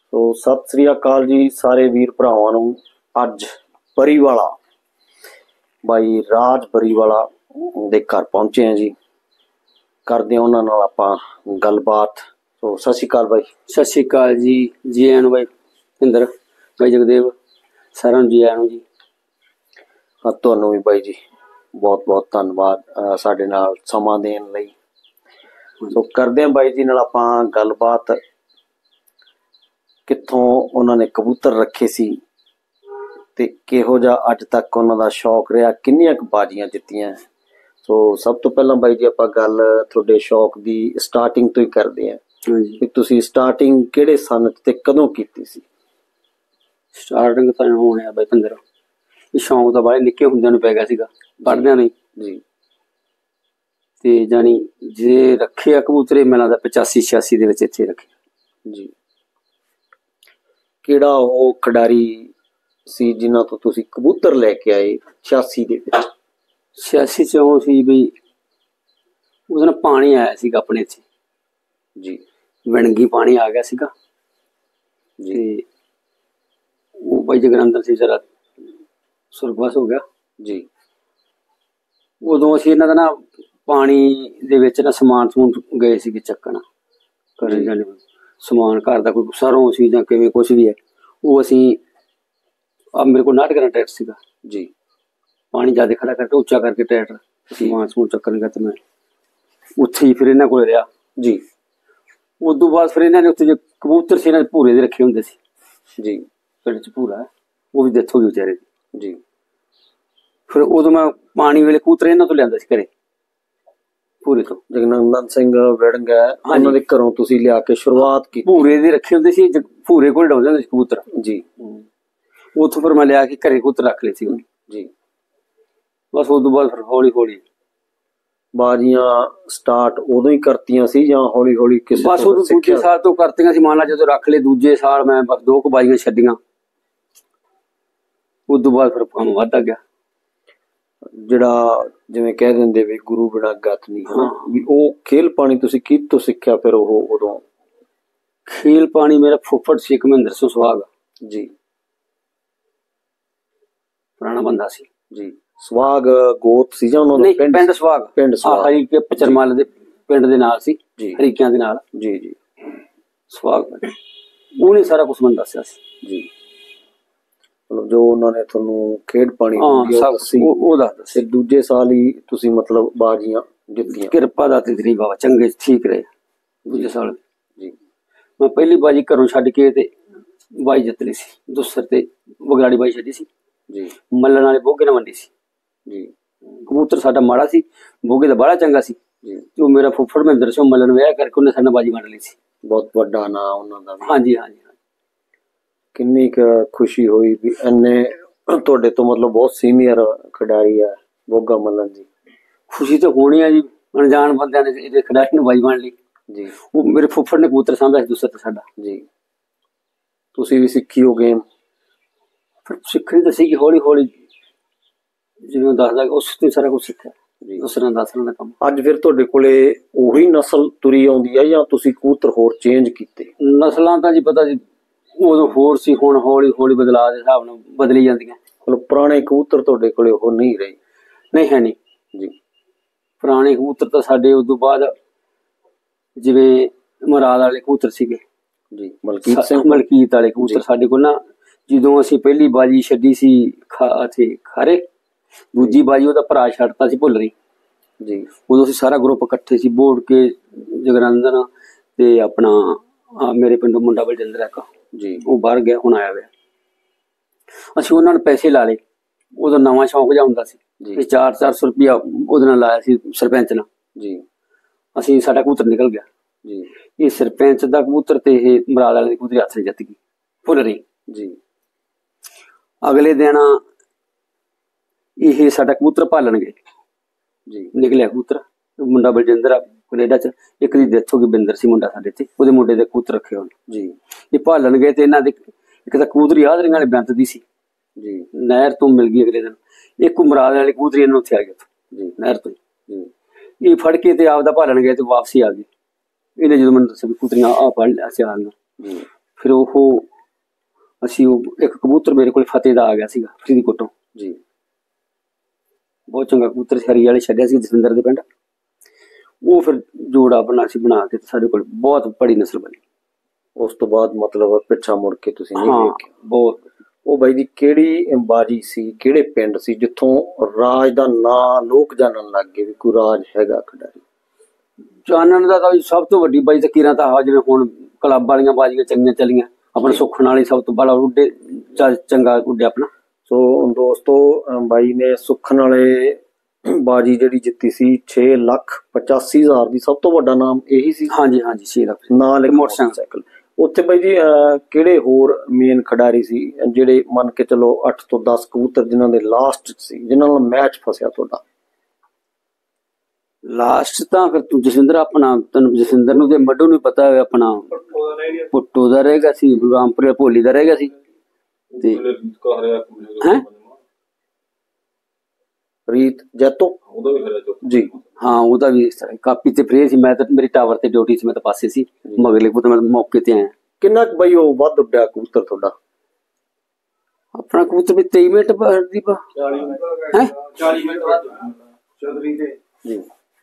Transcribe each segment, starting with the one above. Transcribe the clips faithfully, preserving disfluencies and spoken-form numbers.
ਸੋ ਸਤਿ ਸ੍ਰੀ ਅਕਾਲ ਜੀ ਸਾਰੇ ਵੀਰ ਭਰਾਵਾਂ ਨੂੰ। ਅੱਜ ਬਰੀਵਾਲਾ ਬਾਈ ਰਾਜ ਬਰੀਵਾਲਾ ਦੇ ਘਰ ਪਹੁੰਚੇ ਹਾਂ ਜੀ। ਕਰਦੇ ਹਾਂ ਉਹਨਾਂ ਨਾਲ ਆਪਾਂ ਗੱਲਬਾਤ। ਸੋ ਸਤਿ ਸ਼੍ਰੀ ਅਕਾਲ ਬਾਈ। ਸਤਿ ਸ਼੍ਰੀ ਅਕਾਲ ਜੀ। ਜੀ ਆਇਆਂ ਨੂੰ ਬਾਈ ਭਿੰਦਰ, ਬਾਈ ਜਗਦੇਵ, ਸਾਰਿਆਂ ਨੂੰ ਜੀ ਆਇਆਂ ਨੂੰ ਜੀ। ਹਾਂ ਤੁਹਾਨੂੰ ਵੀ ਬਾਈ ਜੀ ਬਹੁਤ ਬਹੁਤ ਧੰਨਵਾਦ ਸਾਡੇ ਨਾਲ ਸਮਾਂ ਦੇਣ ਲਈ। ਸੋ ਕਰਦੇ ਹਾਂ ਬਾਈ ਜੀ ਨਾਲ ਆਪਾਂ ਗੱਲਬਾਤ। ਕਿੱਥੋਂ ਉਹਨਾਂ ਨੇ ਕਬੂਤਰ ਰੱਖੇ ਸੀ ਤੇ ਕਿਹੋ ਜਿਹਾ ਅੱਜ ਤੱਕ ਉਹਨਾਂ ਦਾ ਸ਼ੌਕ ਰਿਹਾ, ਕਿੰਨੀਆਂ ਕੁ ਬਾਜ਼ੀਆਂ ਜਿੱਤੀਆਂ। ਸੋ ਸਭ ਤੋਂ ਪਹਿਲਾਂ ਬਾਈ ਜੀ ਆਪਾਂ ਗੱਲ ਤੁਹਾਡੇ ਸ਼ੌਕ ਦੀ ਸਟਾਰਟਿੰਗ ਤੋਂ ਹੀ ਕਰਦੇ ਹਾਂ ਕਿ ਤੁਸੀਂ ਸਟਾਰਟਿੰਗ ਕਿਹੜੇ ਸਨ ਤੇ ਕਦੋਂ ਕੀਤੀ ਸੀ? ਸਟਾਰਟਿੰਗ ਤਾਂ ਹੋਣੀ ਆ ਬਾਈ ਭਿੰਦਰ, ਇਹ ਸ਼ੌਂਕ ਤਾਂ ਬਾਹਲੇ ਨਿੱਕੇ ਹੁੰਦਿਆਂ ਨੂੰ ਪੈ ਗਿਆ ਸੀਗਾ, ਪੜ੍ਹਦਿਆਂ ਨੂੰ ਜੀ। ਤੇ ਜਾਣੀ ਜੇ ਰੱਖੇ ਆ ਕਬੂਤਰੇ ਮੈਨੂੰ ਲੱਗਦਾ ਪਚਾਸੀ ਛਿਆਸੀ ਦੇ ਵਿੱਚ ਇੱਥੇ ਰੱਖੇ ਜੀ। ਕਿਹੜਾ ਉਹ ਖਿਡਾਰੀ ਸੀ ਜਿਨ੍ਹਾਂ ਤੋਂ ਤੁਸੀਂ ਕਬੂਤਰ ਲੈ ਕੇ ਆਏ ਛਿਆਸੀ ਦੇ ਵਿੱਚ? ਛਿਆਸੀ ਚ ਉਹ ਸੀ ਬਈ ਉਸ ਦਿਨ ਪਾਣੀ ਆਇਆ ਸੀਗਾ ਆਪਣੇ ਇੱਥੇ ਜੀ, ਵਿਣਗੀ ਪਾਣੀ ਆ ਗਿਆ ਸੀਗਾ ਜੀ। ਉਹ ਬਾਈ ਜਗਰਾੰਦਰ ਸੀ ਜਰਾ ਸੁਰਗਵਾਸ ਹੋ ਗਿਆ ਜੀ। ਉਦੋਂ ਅਸੀਂ ਇਹਨਾਂ ਦਾ ਨਾ ਪਾਣੀ ਦੇ ਵਿੱਚ ਨਾ ਸਮਾਨ ਸਮੂਨ ਗਏ ਸੀਗੇ ਚੱਕਣ, ਕਰਨ ਜਾਣੇ ਸਮਾਨ ਘਰ ਦਾ ਕੋਈ ਸਰੋਂ ਸੀ ਜਾਂ ਕਿਵੇਂ ਕੁਛ ਵੀ ਹੈ। ਉਹ ਅਸੀਂ ਆ ਮੇਰੇ ਕੋਲ ਨਾਟ ਕਰਾਂ ਟਰੈਕਟਰ ਸੀਗਾ ਜੀ, ਪਾਣੀ ਜ਼ਿਆਦਾ ਖੜਾ ਕਰਕੇ ਉੱਚਾ ਕਰਕੇ ਟਰੈਕਟਰ ਸਮਾਨ ਸਮੂਨ ਚੱਕਣ ਗਿਆ ਤੇ ਮੈਂ ਉੱਥੇ ਹੀ ਫਿਰ ਇਹਨਾਂ ਕੋਲ ਰਿਹਾ ਜੀ। ਉਦੋਂ ਬਾਅਦ ਫਿਰ ਇਹਨਾਂ ਨੇ ਉੱਥੇ ਜੇ ਕਬੂਤਰ ਸੀ ਇਹਨਾਂ ਦੇ ਭੂਰੇ ਦੇ ਰੱਖੇ ਹੁੰਦੇ ਸੀ ਜੀ, ਪਿੰਡ ਚ ਭੂਰਾ, ਉਹ ਵੀ ਡੈਥ ਹੋ ਗਈ ਵਿਚਾਰੇ ਦੀ ਜੀ। ਫਿਰ ਉਦੋਂ ਮੈਂ ਪਾਣੀ ਵੇਲੇ ਕਬੂਤਰ ਇਹਨਾਂ ਤੋਂ ਲਿਆਂਦਾ ਸੀ ਘਰੇ ਭੂਰੇ ਤੋਂ। ਜਗਨੰਦਨ ਸਿੰਘ ਵਿੜੰਗ ਉਹਨਾਂ ਦੇ ਘਰੋਂ ਤੁਸੀਂ ਲਿਆ ਕੇ ਸ਼ੁਰੂਆਤ ਕੀਤੀ? ਭੂਰੇ ਦੇ ਰੱਖੇ ਹੁੰਦੇ ਸੀ, ਭੂਰੇ ਕੋਲ ਡਾਉਂਦੇ ਹੁੰਦੇ ਸੀ ਕਬੂਤਰ ਜੀ। ਉੱਥੋਂ ਫਿਰ ਮੈਂ ਲਿਆ ਕੇ ਘਰੇ ਕਬੂਤਰ ਰੱਖ ਲਏ ਸੀ ਜੀ। ਬਸ ਉਦੋਂ ਬਾਅਦ ਫਿਰ ਹੌਲੀ ਹੌਲੀ ਬਾਜ਼ੀਆਂ ਸਟਾਰਟ ਉਦੋਂ ਹੀ ਕਰਤੀਆਂ ਸੀ ਜਾਂ ਹੌਲੀ ਹੌਲੀ ਕਿਸੇ? ਬਸ ਉਦੋਂ ਦੂਜੇ ਸਾਲ ਤੋਂ ਕਰਤੀਆਂ ਸੀ। ਮੰਨ ਲਾ ਜਦੋਂ ਰੱਖ ਲਏ ਦੂਜੇ ਸਾਲ ਮੈਂ ਬਸ ਦੋ ਕੁ ਬਾਜ਼ੀਆਂ ਛੱਡੀਆਂ, ਉਦੋਂ ਬਾਅਦ ਫਿਰ ਕੰਮ ਵੱਧਦਾ ਗਿਆ। ਜਿਹੜਾ ਜਿਵੇਂ ਕਹਿ ਦਿੰਦੇ ਵੀ ਗੁਰੂ ਬਿਨਾਂ ਗਤ ਨਹੀਂ, ਵੀ ਉਹ ਖੇਲ ਪਾਣੀ ਤੁਸੀਂ ਕਿਹਦੇ ਤੋਂ ਸਿੱਖਿਆ ਫਿਰ? ਉਹ ਉਦੋਂ ਖੇਲ ਪਾਣੀ ਮੇਰਾ ਫੁੱਫੜ ਸੀ ਇੱਕ ਮਹਿੰਦਰ ਸਿੰਘ ਸੁਹਾਗ ਜੀ, ਪੁਰਾਣਾ ਬੰਦਾ ਸੀ ਜੀ। ਸੁਹਾਗ ਗੋਤ ਸੀ ਜਾਂ ਉਹਨਾਂ ਦਾ ਪਿੰਡ? ਪਿੰਡ ਸੁਹਾਗ, ਪਿੰਡ ਸੁਹਾਗ ਹਰੀਕੇ ਪਚਰਮਲ ਦੇ ਪਿੰਡ ਦੇ ਨਾਲ ਸੀ ਜੀ, ਹਰੀਕਿਆਂ ਦੇ ਨਾਲ ਜੀ ਜੀ। ਸੁਹਾਗ ਉਹਨੇ ਸਾਰਾ ਕੁਛ ਮੈਨੂੰ ਦੱਸਿਆ ਸੀ ਜੀ। ਮਤਲਬ ਜੋ ਉਹਨਾਂ ਨੇ ਤੁਹਾਨੂੰ ਖੇਡ ਪਾਣੀ ਉਹ ਦੱਸਦਾ ਸੀ। ਦੂਜੇ ਸਾਲ ਹੀ ਤੁਸੀਂ ਮਤਲਬ ਬਾਜ਼ੀਆਂ ਜਿੱਤੀਆਂ? ਕਿਰਪਾ ਦਾ ਤੇ ਤੇਰੀ ਬਾਬਾ ਚੰਗੇ ਠੀਕ ਰਹੇ ਦੂਜੇ ਸਾਲ ਜੀ। ਮੈਂ ਪਹਿਲੀ ਬਾਜੀ ਘਰੋਂ ਛੱਡ ਕੇ ਤੇ ਬਾਈ ਜਿੱਤ ਲਈ ਸੀ, ਦੂਸਰ ਤੇ ਬਗਲਾੜੀ ਬਾਈ ਛੱਡੀ ਸੀ ਜੀ। ਮੱਲਣ ਵਾਲੇ ਬੋਗੇ ਨਾਲ ਵੰਡੀ ਸੀ ਜੀ। ਕਬੂਤਰ ਸਾਡਾ ਮਾੜਾ ਸੀ, ਬੋਗੇ ਦਾ ਬੜਾ ਚੰਗਾ ਸੀ ਜੀ। ਤੇ ਉਹ ਮੇਰਾ ਫੁੱਫੜ ਮਹਿੰਦਰ ਸਿੰਘ ਮੱਲਣ ਵਿਆਹ ਕਰਕੇ ਉਹਨੇ ਸਾਡੇ ਨਾਲ ਬਾਜੀ ਵੰਡ ਲਈ ਸੀ। ਬਹੁਤ ਵੱਡਾ ਨਾਂ ਉਹਨਾਂ ਦਾ। ਹਾਂਜੀ ਹਾਂਜੀ। ਕਿੰਨੀ ਕੁ ਖੁਸ਼ੀ ਹੋਈ ਵੀ ਇੰਨੇ ਤੁਹਾਡੇ ਤੋਂ ਮਤਲਬ ਬਹੁਤ ਸੀਨੀਅਰ ਖਿਡਾਰੀ ਆ ਬੋਗਾ ਮੱਲਣ ਜੀ? ਖੁਸ਼ੀ ਤਾਂ ਹੋਣੀ ਆ ਜੀ, ਅਣਜਾਣ ਬੰਦਿਆਂ ਨੇ ਇਹਦੇ ਖਿਡਾਰੀ ਨੂੰ ਬਾਜੀ ਵੰਡ ਲਈ ਜੀ। ਉਹ ਮੇਰੇ ਫੁੱਫੜ ਨੇ ਕਬੂਤਰ ਸਾਂਭਿਆ ਸੀ ਦੂਸਰਾ ਤੇ ਸਾਡਾ ਜੀ। ਤੁਸੀਂ ਵੀ ਸਿੱਖੀ ਹੋ ਗੇਮ? ਫਿਰ ਸਿੱਖਣੀ ਤਾਂ ਸੀਗੀ ਹੌਲੀ ਹੌਲੀ, ਜਿਵੇਂ ਦੱਸਦਾ ਉਸ ਤੋਂ ਸਾਰਾ ਕੁਛ ਸਿੱਖਿਆ ਜੀ। ਦੂਸਰਾ ਦਸਣਾ ਦਾ ਕੰਮ। ਅੱਜ ਫਿਰ ਤੁਹਾਡੇ ਕੋਲੇ ਉਹੀ ਨਸਲ ਤੁਰੀ ਆਉਂਦੀ ਹੈ ਜਾਂ ਤੁਸੀਂ ਕਬੂਤਰ ਹੋਰ ਚੇਂਜ ਕੀਤੇ? ਨਸਲਾਂ ਤਾਂ ਜੀ ਪਤਾ ਜੀ ਉਦੋਂ ਹੋਰ ਸੀ, ਹੁਣ ਹੌਲੀ ਹੌਲੀ ਬਦਲਾਅ ਦੇ ਹਿਸਾਬ ਨਾਲ ਬਦਲੀ ਜਾਂਦੀਆਂ। ਮਤਲਬ ਪੁਰਾਣੇ ਕਬੂਤਰ ਤੁਹਾਡੇ ਕੋਲੇ ਉਹ ਨਹੀਂ ਰਹੇ? ਨਹੀਂ ਹੈ ਨਹੀਂ ਜੀ। ਪੁਰਾਣੇ ਕਬੂਤਰ ਤਾਂ ਸਾਡੇ ਉਦੋਂ ਬਾਅਦ ਜਿਵੇਂ ਮੁਰਾਦ ਵਾਲੇ ਕਬੂਤਰ ਸੀਗੇ ਜੀ, ਮਲਕੀਤ ਸਿੰਘ ਮਲਕੀਤ ਵਾਲੇ ਕਬੂਤਰ ਸਾਡੇ ਕੋਲ ਨਾ। ਜਦੋਂ ਅਸੀਂ ਪਹਿਲੀ ਬਾਜੀ ਛੱਡੀ ਸੀ ਇੱਥੇ ਖਾਰੇ, ਦੂਜੀ ਬਾਜੀ ਉਹਦਾ ਭਰਾ ਛੱਡਤਾ ਸੀ ਭੁੱਲਰੀ ਜੀ। ਉਦੋਂ ਅਸੀਂ ਸਾਰਾ ਗਰੁੱਪ ਇਕੱਠੇ ਸੀ, ਬੋੜ ਕੇ ਜਗਰਾੰਦਰ ਤੇ ਆਪਣਾ ਮੇਰੇ ਪਿੰਡੋਂ ਮੁੰਡਾ ਬਲਜਿੰਦਰ ਇੱਕ ਜੀ, ਉਹ ਬਾਹਰ ਗਿਆ ਹੁਣ ਆਇਆ ਹੋਇਆ। ਅਸੀਂ ਉਹਨਾਂ ਨੂੰ ਪੈਸੇ ਲਾ ਲਏ, ਉਦੋਂ ਨਵਾਂ ਸ਼ੌਂਕ ਜਿਹਾ ਹੁੰਦਾ ਸੀ ਜੀ। ਚਾਰ ਚਾਰ ਸੌ ਰੁਪਇਆ ਉਹਦੇ ਨਾਲ ਲਾਇਆ ਸੀ ਸਰਪੰਚ ਨਾਲ ਜੀ। ਅਸੀਂ ਸਾਡਾ ਕਬੂਤਰ ਨਿਕਲ ਗਿਆ ਜੀ। ਇਹ ਸਰਪੰਚ ਦਾ ਕਬੂਤਰ ਤੇ ਇਹ ਮਰਾਲ ਵਾਲੇ ਦੇ ਕਬੂਤਰ ਹੱਥ ਜਿੱਤ ਗਈ ਭੁੱਲਰੀ ਜੀ। ਅਗਲੇ ਦਿਨ ਇਹ ਸਾਡਾ ਕਬੂਤਰ ਭਾਲਣ ਗਏ ਜੀ। ਨਿਕਲਿਆ ਕਬੂਤਰ, ਮੁੰਡਾ ਬਲਜਿੰਦਰ ਕੈਨੇਡਾ ਚ, ਇੱਕ ਦੀ ਡੈਥ ਹੋ ਗਈ ਬਿੰਦਰ ਸੀ ਮੁੰਡਾ ਸਾਡੇ ਤੇ, ਉਹਦੇ ਮੁੰਡੇ ਦੇ ਕਬੂਤਰ ਰੱਖੇ ਹੋਣ ਜੀ। ਇਹ ਭਾਲਣ ਗਏ ਤੇ ਇਹਨਾਂ ਦੇ ਇੱਕ ਤਾਂ ਕਬੂਤਰੀ ਯਾਦਰਿੰਗ ਵਾਲੇ ਬੈਂਤ ਦੀ ਸੀ ਜੀ, ਨਹਿਰ ਤੋਂ ਮਿਲ ਗਈ ਅਗਲੇ ਦਿਨ। ਇੱਕ ਮਰਾਦ ਵਾਲੀ ਕਬੂਤਰੀ ਇਹਨਾਂ ਉੱਥੇ ਆ ਗਈ ਜੀ ਨਹਿਰ ਤੋਂ ਜੀ। ਇਹ ਫੜ ਕੇ ਤੇ ਆਪਦਾ ਭਾਲਣ ਗਏ ਤੇ ਵਾਪਸੀ ਆ ਗਈ। ਇਹਨੇ ਜਦੋਂ ਮੈਨੂੰ ਦੱਸਿਆ ਵੀ ਕਬੂਤਰੀਆਂ ਆ ਫੜ ਲਿਆ ਸਿਆਲ ਨਾਲ, ਫਿਰ ਉਹ ਅਸੀਂ ਉਹ ਇੱਕ ਕਬੂਤਰ ਮੇਰੇ ਕੋਲ ਫਤਿਹ ਦਾ ਆ ਗਿਆ ਸੀਗਾ ਫਰੀਦਕੋਟੋਂ ਜੀ, ਬਹੁਤ ਚੰਗਾ ਕਬੂਤਰ ਸੀ, ਹਰੀ ਵਾਲੇ ਛੱਡਿਆ ਸੀ ਜਸਵਿੰਦਰ ਦੇ ਪਿੰਡ। ਉਹ ਫਿਰ ਜੋੜਾ ਬਣਾ ਸੀ ਬਣਾ ਕੇ ਸਾਡੇ ਕੋਲ ਬਹੁਤ ਬੜੀ ਨਸਲ ਬਣੀ। ਉਸ ਤੋਂ ਬਾਅਦ ਮਤਲਬ ਪਿੱਛਾ ਮੁੜ ਕੇ ਤੁਸੀਂ ਨਹੀਂ ਵੇਖਿਆ? ਬਹੁਤ। ਉਹ ਬਾਈ ਜੀ ਕਿਹੜੀ ਬਾਜੀ ਸੀ, ਕਿਹੜੇ ਪਿੰਡ ਸੀ ਜਿੱਥੋਂ ਰਾਜ ਦਾ ਨਾਂ ਲੋਕ ਜਾਣਨ ਲੱਗ ਗਏ ਵੀ ਕੋਈ ਰਾਜ ਹੈਗਾ ਖਿਡਾਰੀ? ਜਾਣਨ ਦਾ ਤਾਂ ਸਭ ਤੋਂ ਵੱਡੀ ਬਾਈ ਤਕੀਰਾਂ ਤਾਂ ਆ ਜਿਵੇਂ ਹੁਣ ਕਲੱਬ ਵਾਲੀਆਂ ਬਾਜੀਆਂ ਚੰਗੀਆਂ ਚੱਲੀਆਂ, ਆਪਣਾ ਸੁੱਖਣ ਵਾਲੀ ਸਭ ਤੋਂ ਬੜਾ ਉੱਡੇ ਚੰਗਾ ਉੱਡਿਆ ਆਪਣਾ। ਸੋ ਦੋਸਤੋ ਬਾਈ ਨੇ ਸੁੱਖਣ ਵਾਲੇ ਬਾਜੀ ਜਿਹੜੀ ਜਿੱਤੀ ਸੀ ਛੇ ਲੱਖ ਪਚਾਸੀ ਹਜ਼ਾਰ ਦੀ, ਸਭ ਤੋਂ ਵੱਡਾ ਨਾਮ ਇਹੀ ਸੀ? ਹਾਂਜੀ ਹਾਂਜੀ, ਛੇ ਲੱਖ ਨਾਲ ਮੋਟਰਸਾਈਕਲ। ਉੱਥੇ ਬਾਈ ਜੀ ਕਿਹੜੇ ਹੋਰ ਮੇਨ ਖਿਡਾਰੀ ਸੀ ਜਿਹੜੇ ਮੰਨ ਕੇ ਚਲੋ ਅੱਠ ਤੋਂ ਦਸ ਕਬੂਤਰ ਜਿਨ੍ਹਾਂ ਦੇ ਲਾਸਟ ਸੀ, ਜਿਨ੍ਹਾਂ ਨਾਲ ਮੈਚ ਫਸਿਆ ਤੁਹਾਡਾ? ਲਾਸਟ ਤਾਂ ਫਿਰ ਤੂੰ ਜਸਵਿੰਦਰ ਆਪਣਾ, ਤੈਨੂੰ ਜਸਵਿੰਦਰ ਨੂੰ ਤੇ ਮੱਡੂ ਨੂੰ ਪਤਾ ਹੈ, ਆਪਣਾ ਪੁੱਟੂ ਦਾ ਰਹੇਗਾ ਸੀ, ਰਾਮਪੁਰੇ ਭੋਲੀ ਦਾ ਰਹੇਗਾ ਸੀ ਤੇ ਹੈ ਰੀਤ ਜੈਤੋ ਜੀ। ਹਾਂ ਉਹਦਾ ਵੀ ਕਾਪੀ ਤੇ ਫਰੇ ਸੀ, ਮੈਂ ਤਾਂ ਮੇਰੀ ਟਾਵਰ ਤੇ ਡਿਊਟੀ ਸੀ, ਮੈਂ ਤਾਂ ਪਾਸੇ ਸੀ ਮਗਰਲੇ ਕਬੂਤਰ, ਮੈਂ ਮੌਕੇ ਤੇ ਆਇਆ। ਕਿੰਨਾ ਕੁ ਬਈ ਉਹ ਵੱਧ ਉੱਡਿਆ ਕਬੂਤਰ ਤੁਹਾਡਾ? ਆਪਣਾ ਕਬੂਤਰ ਵੀ ਤੇਈ ਮਿੰਟ ਦੀ ਹੈ ਚਾਲੀ ਮਿੰਟ ਚੌਧਰੀ ਦੇ ਜੀ,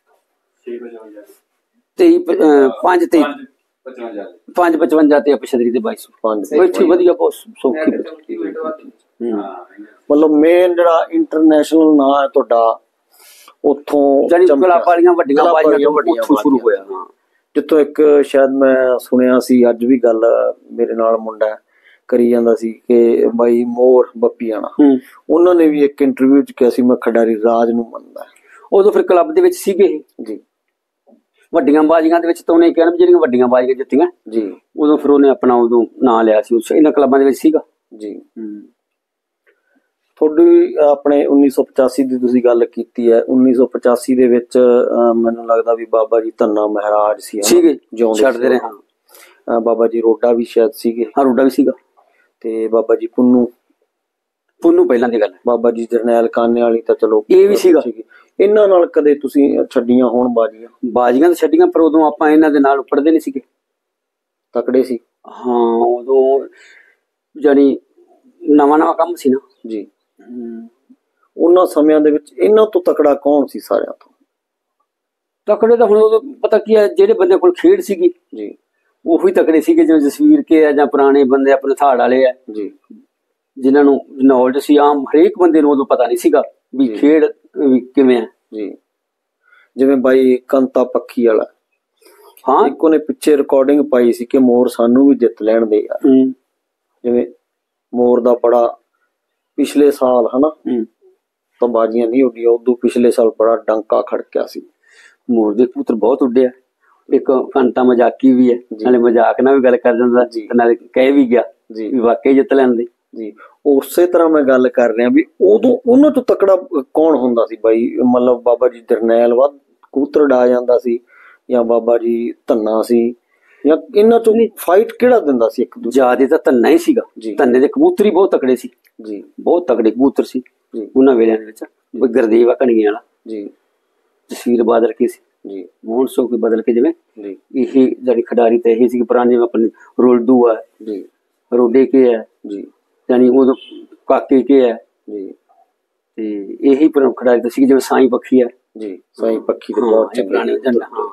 ਤੇਈ ਪੰਜ ਤੇਈ ਪੰਜ ਪਚਵੰਜਾ ਤੇ ਪਛਦਰੀ ਦੇ ਬਾਈ ਸੌ ਪੰਜ ਵਧੀਆ, ਬਹੁਤ ਸੌਖੀ। ਮਤਲਬ ਮੇਨ ਜਿਹੜਾ ਇੰਟਰਨੈਸ਼ਨਲ ਨਾਂ ਹੈ ਤੁਹਾਡਾ ਉੱਥੋਂ ਜਾਨੀ ਕਲੱਬ ਵਾਲੀਆਂ ਵੱਡੀਆਂ ਬਾਜੀਆਂ ਉੱਥੋਂ ਸ਼ੁਰੂ ਹੋਇਆ। ਹਾਂ, ਜਿੱਥੋਂ ਇੱਕ ਸ਼ਾਇਦ ਮੈਂ ਸੁਣਿਆ ਸੀ, ਅੱਜ ਵੀ ਗੱਲ ਮੇਰੇ ਨਾਲ ਮੁੰਡਾ ਕਰੀ ਜਾਂਦਾ ਸੀ ਕਿ ਬਾਈ ਮੋਰ ਬੱਪੀਆਣਾ, ਉਹਨਾਂ ਨੇ ਵੀ ਇੱਕ ਇੰਟਰਵਿਊ ਚ ਕਿਹਾ ਸੀ ਮੈਂ ਖਿਡਾਰੀ ਰਾਜ ਨੂੰ ਮੰਨਦਾ। ਉਦੋਂ ਫਿਰ ਕਲੱਬ ਦੇ ਵਿੱਚ ਸੀਗੇ ਜੀ, ਵੱਡੀਆਂ ਬਾਜੀਆਂ ਦੇ ਵਿੱਚ ਤਾਂ ਉਹਨੇ ਕਿਹਾ ਜਿਹੜੀਆਂ ਵੱਡੀਆਂ ਬਾਜੀਆਂ ਜਿੱਤੀਆਂ ਜੀ, ਉਦੋਂ ਫਿਰ ਉਹਨੇ ਆਪਣਾ ਉਦੋਂ ਨਾਂ ਲਿਆ ਸੀ, ਇਹਨਾਂ ਕਲੱਬਾਂ ਦੇ ਵਿੱਚ ਸੀਗਾ ਜੀ। ਤੁਹਾਡੀ ਆਪਣੇ ਉੱਨੀ ਸੌ ਪਚਾਸੀ ਦੀ ਤੁਸੀਂ ਗੱਲ ਕੀਤੀ ਹੈ, ਉੱਨੀ ਸੌ ਪਚਾਸੀ ਦੇ ਵਿੱਚ ਮੈਨੂੰ ਲੱਗਦਾ ਵੀ ਬਾਬਾ ਜੀ ਧੰਨਾ ਮਹਾਰਾਜ ਸੀ ਛੱਡਦੇ ਰਹੇ, ਹਾਂ ਬਾਬਾ ਜੀ ਰੋਡਾ ਵੀ ਸ਼ਾਇਦ ਸੀਗੇ। ਹਾਂ ਰੋਡਾ ਵੀ ਸੀਗਾ, ਤੇ ਬਾਬਾ ਜੀ ਪੁੰਨੂ ਪੁੰਨੂ ਪਹਿਲਾਂ ਦੀ ਗੱਲ, ਬਾਬਾ ਜੀ ਜਰਨੈਲ ਕਾਨੇ ਵਾਲੀ ਤਾਂ ਚਲੋ ਇਹ ਵੀ ਸੀਗਾ। ਇਹਨਾਂ ਨਾਲ ਕਦੇ ਤੁਸੀਂ ਛੱਡੀਆਂ ਹੋਣ ਬਾਜੀਆਂ? ਬਾਜੀਆਂ ਤਾਂ ਛੱਡੀਆਂ, ਪਰ ਉਦੋਂ ਆਪਾਂ ਇਹਨਾਂ ਦੇ ਨਾਲ ਉੱਪੜਦੇ ਨਹੀਂ ਸੀਗੇ, ਤਕੜੇ ਸੀ। ਹਾਂ ਉਦੋਂ ਜਾਨੀ ਨਵਾਂ ਨਵਾਂ ਕੰਮ ਸੀ ਨਾ ਜੀ। ਉਹਨਾਂ ਸਮਿਆਂ ਦੇ ਵਿੱਚ ਇਹਨਾਂ ਤੋਂ ਤਕੜਾ ਕੌਣ ਸੀ ਸਾਰਿਆਂ ਤੋਂ? ਤਕੜੇ ਤਾਂ ਹੁਣ ਉਦੋਂ ਪਤਾ ਕੀ ਹੈ, ਜਿਹੜੇ ਬੰਦੇ ਕੋਲ ਖੇਡ ਸੀਗੀ ਜੀ ਉਹੀ ਤਕੜੇ ਸੀਗੇ, ਜਿਵੇਂ ਜਸਵੀਰ ਕੇ ਆ ਜਾਂ ਪੁਰਾਣੇ ਬੰਦੇ ਆਪਣੇ ਥਾੜ ਵਾਲੇ ਆ ਜੀ, ਜਿਨ੍ਹਾਂ ਨੂੰ ਨੌਲੇਜ ਸੀ। ਆਮ ਹਰੇਕ ਬੰਦੇ ਨੂੰ ਉਦੋਂ ਪਤਾ ਨਹੀਂ ਸੀਗਾ ਵੀ ਖੇਡ ਕਿਵੇਂ ਆ ਜੀ। ਜਿਵੇਂ ਬਾਈ ਕੰਤਾ ਪੱਖੀ ਵਾਲਾ, ਹਾਂ ਇੱਕ ਉਹਨੇ ਪਿੱਛੇ ਰਿਕਾਰਡਿੰਗ ਪਾਈ ਸੀ ਕਿ ਮੋਰ ਸਾਨੂੰ ਵੀ ਜਿੱਤ ਲੈਣ ਦੇ ਯਾਰ। ਜਿਵੇਂ ਮੋਰ ਦਾ ਬੜਾ ਪਿਛਲੇ ਸਾਲ ਹਨਾ ਤਾਂ ਬਾਜੀਆਂ ਨਹੀਂ ਉੱਡੀਆਂ, ਉਦੋਂ ਪਿਛਲੇ ਸਾਲ ਬੜਾ ਡੰਕਾ ਖੜਕਿਆ ਸੀ। ਮੋਰ ਦੇ ਕਬੂਤਰ ਬਹੁਤ ਉੱਡੇ ਆ, ਇੱਕ ਘੰਟਾ ਮਜ਼ਾਕੀ ਵੀ ਹੈ, ਨਾਲੇ ਮਜ਼ਾਕ ਨਾਲ ਵੀ ਗੱਲ ਕਰ ਜਾਂਦਾ ਜੀ, ਨਾਲੇ ਕਹਿ ਵੀ ਗਿਆ ਜੀ ਵੀ ਵਾਕਈ ਜਿੱਤ ਲੈਂਦੇ ਜੀ। ਉਸੇ ਤਰ੍ਹਾਂ ਮੈਂ ਗੱਲ ਕਰ ਰਿਹਾ ਵੀ ਉਦੋਂ ਉਹਨਾਂ ਤੋਂ ਤਕੜਾ ਕੌਣ ਹੁੰਦਾ ਸੀ ਬਾਈ? ਮਤਲਬ ਬਾਬਾ ਜੀ ਜਰਨੈਲ ਵੱਧ ਕਬੂਤਰ ਡਾ ਜਾਂਦਾ ਸੀ ਜਾਂ ਬਾਬਾ ਜੀ ਧੰਨਾ ਸੀ, ਜਾਂ ਇਹਨਾਂ ਚੋਂ ਫਾਈਟ ਕਿਹੜਾ ਦਿੰਦਾ ਸੀ ਇੱਕ ਦੂਜੇ? ਜਿਆਦਾ ਤਾਂ ਧੰਨਾ ਹੀ ਸੀਗਾ ਜੀ, ਧੰਨੇ ਦੇ ਕਬੂਤਰ ਹੀ ਬਹੁਤ ਤਕੜੇ ਸੀ ਜੀ, ਬਹੁਤ ਤਕੜੇ ਕਬੂਤਰ ਸੀ ਜੀ ਉਹਨਾਂ ਵੇਲਿਆਂ ਦੇ ਵਿੱਚ। ਗੁਰਦੇਵ ਆ ਕਣੀਆਂ ਵਾਲਾ ਜੀ, ਜਸਵੀਰ ਬਾਦਲ ਕੇ ਸੀ ਜੀ, ਮੋਹਨ ਸੋ ਕੋਈ ਬਦਲ ਕੇ ਜਿਵੇਂ ਜੀ। ਇਹ ਜਿਹੜੀ ਖਿਡਾਰੀ ਤਾਂ ਇਹ ਸੀ ਕਿ ਪੁਰਾਣੇ ਆਪਣੇ ਰੋਲਦੂ ਆ ਜੀ, ਰੋਡੇ ਕੇ ਹੈ ਜੀ, ਯਾਨੀ ਉਦੋਂ ਕਾਕੇ ਕੇ ਹੈ ਜੀ, ਤੇ ਇਹੀ ਖਿਡਾਰੀ ਤਾਂ ਸੀ ਜਿਵੇਂ ਸਾਈਂ ਪੱਖੀ ਹੈ ਜੀ। ਸਾਈਂ ਪੱਖੀ ਦੇ ਬਹੁਤ ਪੁਰਾਣੇ ਝੰਡਾ। ਹਾਂ,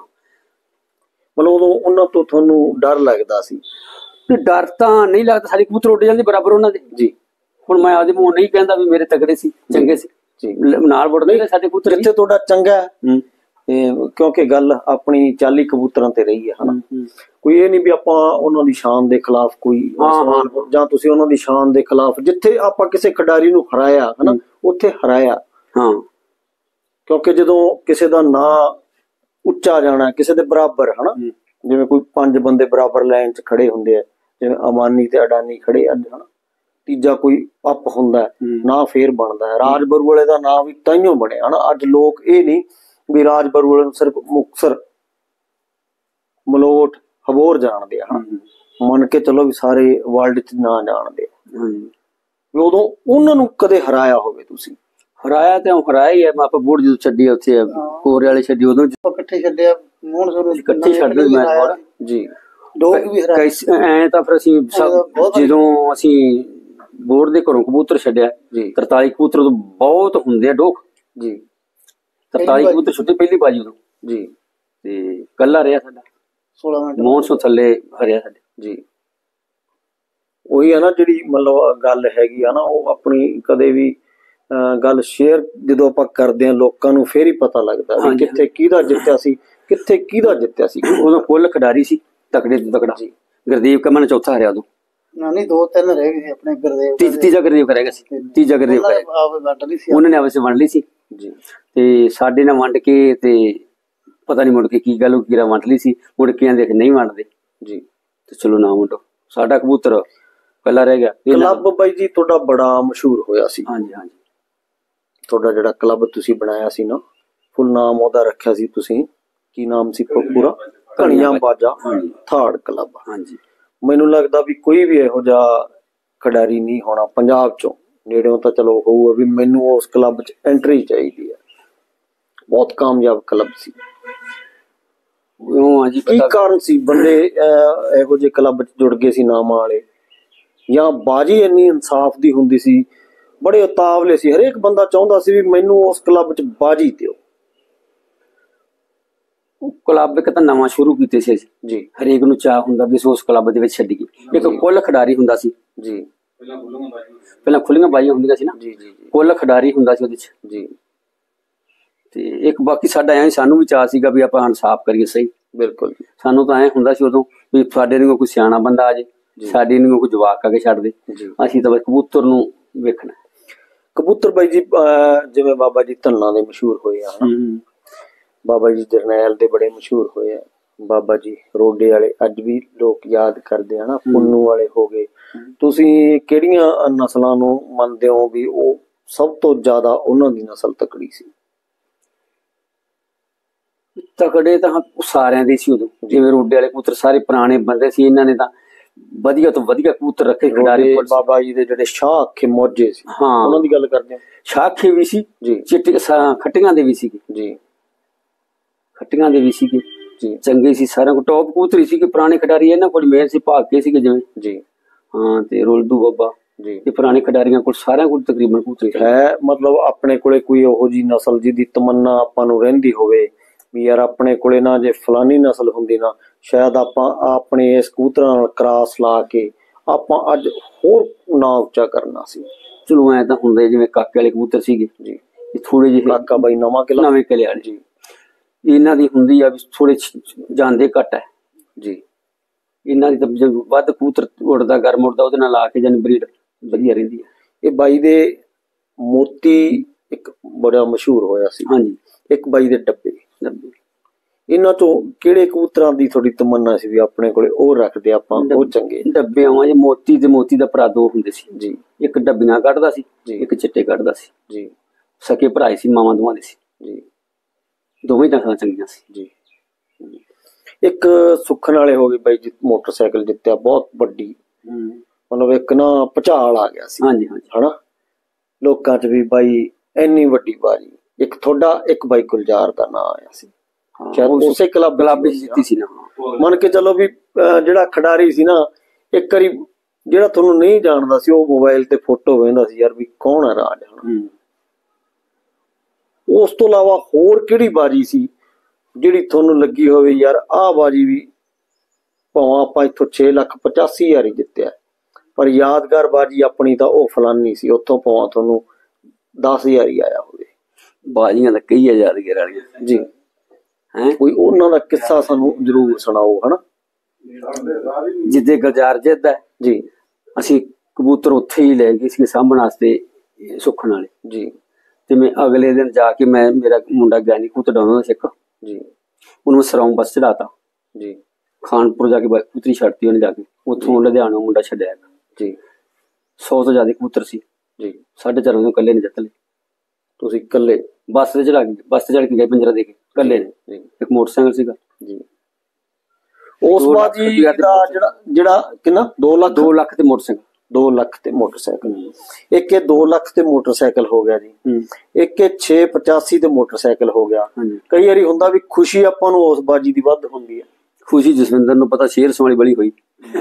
ਮਤਲਬ ਉਦੋਂ ਉਹਨਾਂ ਤੋਂ ਤੁਹਾਨੂੰ ਡਰ ਲੱਗਦਾ ਸੀ? ਡਰ ਤਾਂ ਨਹੀਂ ਲੱਗਦਾ, ਸਾਡੇ ਕਬੂਤਰ ਉੱਡ ਜਾਂਦੇ ਬਰਾਬਰ ਉਹਨਾਂ ਦੇ ਜੀ। ਹੁਣ ਮੈਂ ਆਦੇ ਮੂੰਹ ਨਹੀਂ ਕਹਿੰਦਾ ਵੀ ਮੇਰੇ ਤਕੜੇ ਸੀ ਚੰਗੇ ਸੀ ਜੀ, ਨਾਲ ਉੱਡਦੇ ਸਾਡੇ ਕਬੂਤਰ। ਜਿੱਥੇ ਤੁਹਾਡਾ ਚੰਗਾ ਕਿਉਂਕਿ ਗੱਲ ਆਪਣੀ ਚਾਲੀ ਕਬੂਤਰਾਂ ਤੇ ਰਹੀ ਹੈ ਹਨਾ, ਕੋਈ ਇਹ ਨਹੀਂ ਵੀ ਆਪਾਂ ਉਹਨਾਂ ਦੀ ਸ਼ਾਨ ਦੇ ਖਿਲਾਫ ਕੋਈ ਜਾਂ ਤੁਸੀਂ ਉਹਨਾਂ ਦੀ ਸ਼ਾਨ ਦੇ ਖਿਲਾਫ, ਜਿੱਥੇ ਆਪਾਂ ਕਿਸੇ ਖਿਡਾਰੀ ਨੂੰ ਹਰਾਇਆ ਹਨਾ ਉੱਥੇ ਹਰਾਇਆ। ਹਾਂ, ਕਿਉਂਕਿ ਜਦੋਂ ਕਿਸੇ ਦਾ ਨਾਂ ਉੱਚਾ ਜਾਣਾ ਕਿਸੇ ਦੇ ਬਰਾਬਰ ਹਨਾ, ਜਿਵੇਂ ਕੋਈ ਪੰਜ ਬੰਦੇ ਬਰਾਬਰ ਲਾਈਨ ਚ ਖੜੇ ਹੁੰਦੇ ਆ, ਜਿਵੇਂ ਅਮਾਨੀ ਤੇ ਅਡਾਨੀ ਖੜੇ ਅੱਜ ਹਨਾ, ਤੀਜਾ ਕੋਈ ਅਪ ਹੁੰਦਾ ਨਾ ਫੇਰ ਬਣਦਾ ਹੈ। ਰਾਜ ਬਰੂਵਾਲੇ ਦਾ ਨਾਂ ਵੀ ਤਾਈਓ ਬਣਿਆ ਹਨਾ। ਅੱਜ ਲੋਕ ਇਹ ਨਹੀਂ ਵੀ ਰਾਜ ਬਰੂਵਾਲੇ ਨੂੰ ਸਿਰਫ ਮੁਕਤਸਰ ਮਲੋਟ ਹਬੋਰ ਜਾਣਦੇ ਆ, ਮੰਨ ਕੇ ਚਲੋ ਵੀ ਸਾਰੇ ਵਰਲਡ ਚ ਨਾ ਜਾਣਦੇ ਆ। ਉਦੋਂ ਉਹਨਾਂ ਨੂੰ ਕਦੇ ਹਰਾਇਆ ਹੋਵੇ ਤੁਸੀਂ? ਹਰਾਇਆ ਤੇ ਹਰਾਇਆ ਹੀ ਹੈ। ਮੈਂ ਆਪਾਂ ਬੋਰਡ ਜਦੋਂ ਛੱਡੀ ਉੱਥੇ ਕੋਰੇ ਵਾਲੇ ਛੱਡੀ, ਉਦੋਂ ਇਕੱਠੇ ਛੱਡਿਆ ਮੋਹਨ ਸਰ ਇਕੱਠੇ ਛੱਡਦੇ ਮੈਂ ਜੀ। ਡੋਗ ਵੀ ਐ ਤਾਂ ਫਿਰ ਅਸੀਂ ਜਦੋਂ ਅਸੀਂ ਬੋਰਡ ਦੇ ਘਰੋਂ ਕਬੂਤਰ ਛੱਡਿਆ ਜੀ ਤਰਤਾਲੀ ਕਬੂਤਰ ਤੋਂ ਬਹੁਤ ਹੁੰਦੇ ਆ ਡੋਗ ਜੀ। ਤਰਤਾਲੀ ਕਬੂਤਰ ਛੁੱਟੇ ਪਹਿਲੀ ਬਾਜੀ ਉਦੋਂ ਜੀ, ਤੇ ਕੱਲਾ ਰਿਹਾ ਸਾਡਾ ਸੋਲਾਂ ਮਿੰਟ ਨੌ ਸੌ ਥੱਲੇ ਹਰਿਆ ਸਾਡੇ ਜੀ। ਉਹੀ ਆ ਨਾ ਜਿਹੜੀ ਮਤਲਬ ਗੱਲ ਹੈਗੀ ਆ ਨਾ, ਉਹ ਆਪਣੀ ਕਦੇ ਵੀ ਗੱਲ ਸ਼ੇਅਰ ਜਦੋਂ ਆਪਾਂ ਕਰਦੇ ਹਾਂ ਲੋਕਾਂ ਨੂੰ ਫੇਰ ਹੀ ਪਤਾ ਲੱਗਦਾ ਵੀ ਕਿੱਥੇ ਕਿਹਦਾ ਜਿੱਤਿਆ ਸੀ, ਕਿੱਥੇ ਕਿਹਦਾ ਜਿੱਤਿਆ ਸੀ। ਉਦੋਂ ਕੁੱਲ ਖਿਡਾਰੀ ਸੀ ਤਕੜੇ ਤੋਂ ਤਕੜਾ ਸੀ। ਗੁਰਦੀਪ ਕਮਨ ਚੌਥਾ ਹਰਿਆ ਉਦੋਂ, ਨਹੀਂ ਦੋ ਤਿੰਨ ਰਹਿ ਗਏ ਸੀ ਆਪਣੇ ਗੁਰਦੇਵ, ਤੀਜਾ ਗੁਰਦੇਵ ਕਰੇਗਾ ਸੀ, ਤੀਜਾ ਗੁਰਦੇਵ ਉਹਨਾਂ ਨੇ ਆਪਸ ਵਿੱਚ ਵੰਡ ਲਈ ਸੀ ਜੀ। ਤੇ ਸਾਡੇ ਨਾਲ ਵੰਡ ਕੇ ਤੇ ਪਤਾ ਨਹੀਂ ਮੁੜ ਕੇ ਕੀ ਗੱਲ ਕੀਰਾ ਵੰਡ ਲਈ ਸੀ, ਮੁੜ ਕੇ ਆਂਦੇ ਨਹੀਂ ਵੰਡਦੇ ਜੀ, ਤੇ ਚਲੋ ਨਾ ਵੰਡੋ। ਸਾਡਾ ਕਬੂਤਰ ਪਹਿਲਾਂ ਰਹਿ ਗਿਆ। ਕਲੱਬ ਬਾਈ ਜੀ ਤੁਹਾਡਾ ਬੜਾ ਮਸ਼ਹੂਰ ਹੋਇਆ ਸੀ। ਹਾਂਜੀ ਹਾਂਜੀ, ਤੁਹਾਡਾ ਜਿਹੜਾ ਕਲੱਬ ਤੁਸੀਂ ਬਣਾਇਆ ਸੀ ਨਾ, ਫੁੱਲ ਨਾਮ ਉਹਦਾ ਰੱਖਿਆ ਸੀ ਤੁਸੀਂ, ਕੀ ਨਾਮ ਸੀ ਪੂਰਾ? ਘਣੀਆਂ ਬਾਜਾ ਥਾੜ ਕਲੱਬ। ਹਾਂਜੀ, ਮੈਨੂੰ ਲੱਗਦਾ ਵੀ ਕੋਈ ਵੀ ਇਹੋ ਜਿਹਾ ਖਿਡਾਰੀ ਨਹੀਂ ਹੋਣਾ ਪੰਜਾਬ ਚੋਂ, ਨੇੜਿਓਂ ਤਾਂ ਚਲੋ ਹੋਊਗਾ ਵੀ ਮੈਨੂੰ ਉਸ ਕਲੱਬ ਚ ਐਂਟਰੀ ਚਾਹੀਦੀ ਹੈ। ਬਹੁਤ ਕਾਮਯਾਬ ਕਲੱਬ ਸੀ। ਕੀ ਕਾਰਨ ਸੀ ਬੰਦੇ ਇਹੋ ਜਿਹੇ ਕਲੱਬ ਚ ਜੁੜ ਗਏ ਸੀ ਨਾਮਾਂ ਵਾਲੇ, ਜਾਂ ਬਾਜੀ ਇੰਨੀ ਇਨਸਾਫ ਦੀ ਹੁੰਦੀ ਸੀ, ਬੜੇ ਉਤਾਵਲੇ ਸੀ, ਹਰੇਕ ਬੰਦਾ ਚਾਹੁੰਦਾ ਸੀ ਵੀ ਮੈਨੂੰ ਉਸ ਕਲੱਬ ਚ ਬਾਜੀ ਦਿਓ। ਕਲੱਬ ਇੱਕ ਤਾਂ ਨਵਾਂ ਸ਼ੁਰੂ ਕੀਤੇ ਸੀ ਜੀ, ਹਰੇਕ ਨੂੰ ਚਾਹ ਹੁੰਦਾ ਵੀ ਉਸ ਕਲੱਬ ਦੇ ਵਿੱਚ ਛੱਡੀਏ। ਇੱਕ ਕੁੱਲ ਖਿਡਾਰੀ ਹੁੰਦਾ ਸੀ ਜੀ, ਪਹਿਲਾਂ ਖੁੱਲੀਆਂ ਬਾਜੀਆਂ ਹੁੰਦੀਆਂ ਸੀ ਨਾ ਜੀ, ਕੁੱਲ ਖਿਡਾਰੀ ਹੁੰਦਾ ਸੀ ਉਹਦੇ ਚ ਜੀ। ਤੇ ਇੱਕ ਬਾਕੀ ਸਾਡਾ ਐ ਸਾਨੂੰ ਵੀ ਚਾਹ ਸੀਗਾ ਵੀ ਆਪਾਂ ਇਨਸਾਫ ਕਰੀਏ। ਸਹੀ, ਬਿਲਕੁਲ। ਸਾਨੂੰ ਤਾਂ ਐ ਹੁੰਦਾ ਸੀ ਉਦੋਂ ਵੀ ਸਾਡੇ ਨੂੰ ਕੋਈ ਸਿਆਣਾ ਬੰਦਾ ਆ ਜੇ, ਸਾਡੇ ਨੂੰ ਕੋਈ ਜਵਾਕ ਆ ਕੇ ਛੱਡ ਦੇ, ਅਸੀਂ ਤਾਂ ਕਬੂਤਰ ਨੂੰ ਵੇਖਣਾ। ਕਬੂਤਰ ਬਾਈ ਜੀ ਜਿਵੇਂ ਬਾਬਾ ਜੀ ਧੰਨਾ ਦੇ ਮਸ਼ਹੂਰ ਹੋਏ ਆ, ਬਾਬਾ ਜੀ ਜਰਨੈਲ ਦੇ ਬੜੇ ਮਸ਼ਹੂਰ ਹੋਏ ਆ, ਬਾਬਾ ਜੀ ਰੋਡੇ ਵਾਲੇ ਅੱਜ ਵੀ ਲੋਕ ਯਾਦ ਕਰਦੇ ਆ ਨਾ, ਪੁੰਨੂ ਵਾਲੇ ਹੋ ਗਏ। ਤੁਸੀਂ ਕਿਹੜੀਆਂ ਨਸਲਾਂ ਨੂੰ ਮੰਨਦੇ ਹੋ ਵੀ ਉਹ ਸਭ ਤੋਂ ਜ਼ਿਆਦਾ ਉਹਨਾਂ ਦੀ ਨਸਲ ਤਕੜੀ ਸੀ? ਤਕੜੇ ਤਾਂ ਸਾਰਿਆਂ ਦੇ ਸੀ ਉਦੋਂ, ਜਿਵੇਂ ਰੋਡੇ ਵਾਲੇ ਕਬੂਤਰ ਸਾਰੇ ਪੁਰਾਣੇ ਬੰਦੇ ਸੀ, ਇਹਨਾਂ ਨੇ ਤਾਂ ਵਧੀਆ ਤੋਂ ਵਧੀਆ ਕਬੂਤਰ ਰੱਖੇ ਖਿਡਾਰੀ। ਬਾਬਾ ਜੀ ਦੇ ਜਿਹੜੇ ਸ਼ਾਹ ਅੱਖੇ ਮੋਜੇ ਸੀ, ਹਾਂ ਉਹਨਾਂ ਦੀ ਗੱਲ ਕਰਦੇ ਹਾਂ। ਸ਼ਾਹ ਅੱਖੇ ਵੀ ਸੀ ਜੀ, ਚਿੱਟੇ ਖੱਟੀਆਂ ਦੇ ਵੀ ਸੀਗੇ ਜੀ, ਖੱਟੀਆਂ ਦੇ ਵੀ ਸੀਗੇ ਜੀ, ਚੰਗੇ ਸੀ ਸਾਰਿਆਂ ਕੋਲ, ਟੌਪ ਕਬੂਤਰ ਸੀਗੇ ਪੁਰਾਣੇ ਖਿਡਾਰੀ। ਇਹਨਾਂ ਕੋਲ ਮੇਰ ਸੀ, ਭਾਗ ਕੇ ਸੀਗੇ ਜਿਵੇਂ ਜੀ, ਹਾਂ ਤੇ ਰੋਲਦੂ ਬਾਬਾ ਜੀ, ਇਹ ਪੁਰਾਣੇ ਖਿਡਾਰੀਆਂ ਕੋਲ ਸਾਰਿਆਂ ਕੋਲ ਤਕਰੀਬਨ ਕਬੂਤਰ ਹੈ। ਮਤਲਬ ਆਪਣੇ ਕੋਲੇ ਕੋਈ ਉਹੋ ਜਿਹੀ ਨਸਲ ਜਿਹਦੀ ਤਮੰਨਾ ਆਪਾਂ ਨੂੰ ਰਹਿੰਦੀ ਹੋਵੇ ਵੀ ਯਾਰ ਆਪਣੇ ਕੋਲੇ ਨਾ ਜੇ ਫਲਾਨੀ ਨਸਲ ਹੁੰਦੀ ਨਾ, ਸ਼ਾਇਦ ਆਪਾਂ ਆਪਣੇ ਇਸ ਕਬੂਤਰਾਂ ਨਾਲ ਕਰਾਸ ਲਾ ਕੇ ਆਪਾਂ ਅੱਜ ਹੋਰ ਨਾਂ ਉੱਚਾ ਕਰਨਾ ਸੀ। ਚਲੋ ਐ ਤਾਂ ਹੁੰਦੇ ਜਿਵੇਂ ਕਾਕੇ ਵਾਲੇ ਕਬੂਤਰ ਸੀਗੇ ਜੀ, ਥੋੜੇ ਜਿਹੇ ਕਾਕਾ ਬਾਈ ਨਵਾਂ ਕਿਲਾ ਨਵੇਂ ਕਿਲੇ ਵਾਲੇ ਜੀ, ਇਹਨਾਂ ਦੀ ਹੁੰਦੀ ਆ ਵੀ ਥੋੜੇ ਜਾਂਦੇ ਘੱਟ ਹੈ ਜੀ। ਇਹਨਾਂ ਦੀ ਤਾਂ ਵੱਧ ਕਬੂਤਰ ਉੜਦਾ ਗਰਮ ਉੜਦਾ, ਉਹਦੇ ਨਾਲ ਲਾ ਕੇ ਜਾਨੀ ਬਰੀਡ ਵਧੀਆ ਰਹਿੰਦੀ ਹੈ। ਇਹ ਬਾਈ ਦੇ ਮੋਤੀ ਇੱਕ ਬੜਾ ਮਸ਼ਹੂਰ ਹੋਇਆ ਸੀ। ਹਾਂਜੀ, ਇੱਕ ਬਾਈ ਦੇ ਡੱਬੇ ਡੱਬੇ ਇਹਨਾਂ ਤੋਂ ਕਿਹੜੇ ਕਬੂਤਰਾਂ ਦੀ ਥੋੜੀ ਤਮੰਨਾ ਸੀ ਵੀ ਆਪਣੇ ਕੋਲੇ ਉਹ ਰੱਖਦੇ ਆਪਾਂ, ਉਹ ਚੰਗੇ ਡੱਬੇ ਆਵਾਂ ਜੀ? ਮੋਤੀ ਤੇ ਮੋਤੀ ਦਾ ਭਰਾ ਦੋ ਹੁੰਦੇ ਸੀ ਜੀ, ਇੱਕ ਡੱਬੀਆਂ ਕੱਢਦਾ ਸੀ ਜੀ, ਇੱਕ ਚਿੱਟੇ ਕੱਢਦਾ ਸੀ ਜੀ। ਸਕੇ ਭਰਾ ਸੀ, ਮਾਵਾਂ ਦੋਵਾਂ ਦੇ ਸੀ ਜੀ, ਦੋਵੇਂ ਨਸਲਾਂ ਚੰਗੀਆਂ ਸੀ ਜੀ। ਇੱਕ ਸੁੱਖਣ ਵਾਲੇ ਹੋ ਗਏ ਬਾਈ ਜੀ, ਮੋਟਰਸਾਈਕਲ ਜਿੱਤਿਆ ਬਹੁਤ ਵੱਡੀ, ਮਤਲਬ ਇੱਕ ਨਾ ਭੁਚਾਲ ਆ ਗਿਆ ਸੀ। ਹਾਂਜੀ ਹਾਂਜੀ, ਹਨਾ ਲੋਕਾਂ ਚ ਵੀ ਬਾਈ ਇੰਨੀ ਵੱਡੀ ਬਾਜੀ। ਇੱਕ ਤੁਹਾਡਾ ਇੱਕ ਬਾਈ ਗੁਲਜ਼ਾਰ ਦਾ ਨਾਂ ਆਇਆ ਸੀ, ਸ਼ਾਇਦ ਉਸੇ ਕਲੱਬ ਕਲੱਬ ਵਿੱਚ ਜਿੱਤੀ ਸੀ ਨਾ। ਮੰਨ ਕੇ ਚਲੋ ਵੀ ਜਿਹੜਾ ਖਿਡਾਰੀ ਸੀ ਨਾ, ਇੱਕ ਵਾਰੀ ਜਿਹੜਾ ਤੁਹਾਨੂੰ ਨਹੀਂ ਜਾਣਦਾ ਸੀ ਉਹ ਮੋਬਾਈਲ ਤੇ ਫੋਟੋ ਵੇਖਦਾ ਸੀ ਯਾਰ ਵੀ ਕੌਣ ਹੈ ਰਾਜ। ਉਸ ਤੋਂ ਇਲਾਵਾ ਹੋਰ ਕਿਹੜੀ ਬਾਜੀ ਸੀ ਜਿਹੜੀ ਤੁਹਾਨੂੰ ਲੱਗੀ ਹੋਵੇ ਯਾਰ ਆਹ ਬਾਜੀ ਵੀ ਭਾਵੇਂ ਆਪਾਂ ਇੱਥੋਂ ਛੇ ਲੱਖ ਪਚਾਸੀ ਹਜ਼ਾਰ ਹੀ ਜਿੱਤਿਆ, ਪਰ ਯਾਦਗਾਰ ਬਾਜੀ ਆਪਣੀ ਤਾਂ ਉਹ ਫਲਾਨੀ ਸੀ, ਉੱਥੋਂ ਭਾਵੇਂ ਤੁਹਾਨੂੰ ਦਸ ਹਜ਼ਾਰ ਹੀ ਆਇਆ ਹੋਵੇ? ਬਾਜੀਆਂ ਤਾਂ ਕਈ ਯਾਦਗਾਰ ਵਾਲੀਆਂ ਜੀ, ਹੈ ਕੋਈ ਉਹਨਾਂ ਦਾ ਕਿੱਸਾ ਸਾਨੂੰ ਜ਼ਰੂਰ ਸੁਣਾਓ। ਹਨਾ ਜਿੱਦੇ ਗੁਲਜ਼ਾਰ ਜਿੱਤਦਾ ਜੀ, ਅਸੀਂ ਕਬੂਤਰ ਉੱਥੇ ਹੀ ਲੈ ਗਏ ਸੀ ਸਾਂਭਣ ਵਾਸਤੇ ਸੁੱਖਣ ਵਾਲੇ ਜੀ, ਤੇ ਮੈਂ ਅਗਲੇ ਦਿਨ ਜਾ ਕੇ ਮੈਂ ਮੇਰਾ ਮੁੰਡਾ ਗਿਆਨੀ ਕਬੂਤਰ ਡਾਉਂਦਾ ਸਿੱਖ ਜੀ, ਉਹਨੂੰ ਸਰੋਂ ਬੱਸ ਚੜਾਤਾ ਜੀ, ਖਾਨਪੁਰ ਜਾ ਕੇ ਕਬੂਤਰੀ ਛੱਡਤੀ ਉਹਨੇ ਜਾ ਕੇ, ਉੱਥੋਂ ਲੁਧਿਆਣਾ ਮੁੰਡਾ ਛੱਡਿਆ ਜੀ। ਸੌ ਤੋਂ ਜ਼ਿਆਦਾ ਕਬੂਤਰ ਸੀ ਜੀ, ਸਾਢੇ ਚਾਰ ਵਜੇ ਇਕੱਲੇ ਨੇ ਜਿੱਤ ਲਏ। ਤੁਸੀਂ ਇਕੱਲੇ ਬੱਸ ਤੇ ਚੜਾ ਕੇ ਬੱਸ ਤੇ ਚੜ ਕੇ ਗਏ ਪਿੰਜਰਾ ਦੇ ਕੇ ਇਕੱਲੇ ਨੇ, ਇੱਕ ਮੋਟਰਸਾਈਕਲ ਸੀਗਾ ਜੀ। ਉਸ ਬਾਜੀ ਦਾ ਜਿਹੜਾ ਜਿਹੜਾ ਕਿੰਨਾ ਦੋ ਲੱਖ ਦੋ ਲੱਖ ਤੇ ਮੋਟਰਸਾਈਕਲ ਦੋ ਲੱਖ ਤੇ ਮੋਟਰਸਾਈਕਲ ਇੱਕ ਇਹ ਦੋ ਲੱਖ ਤੇ ਮੋਟਰਸਾਈਕਲ ਹੋ ਗਿਆ ਜੀ, ਇੱਕ ਇਹ ਛੇ ਪਚਾਸੀ ਤੇ ਮੋਟਰਸਾਈਕਲ ਹੋ ਗਿਆ। ਕਈ ਵਾਰੀ ਹੁੰਦਾ ਵੀ ਖੁਸ਼ੀ ਆਪਾਂ ਨੂੰ ਉਸ ਬਾਜੀ ਦੀ ਵੱਧ ਹੁੰਦੀ ਹੈ, ਖੁਸ਼ੀ ਜਸਵਿੰਦਰ ਨੂੰ ਪਤਾ ਸ਼ੇਰ ਸਵਾਲੀ ਬੜੀ ਹੋਈ।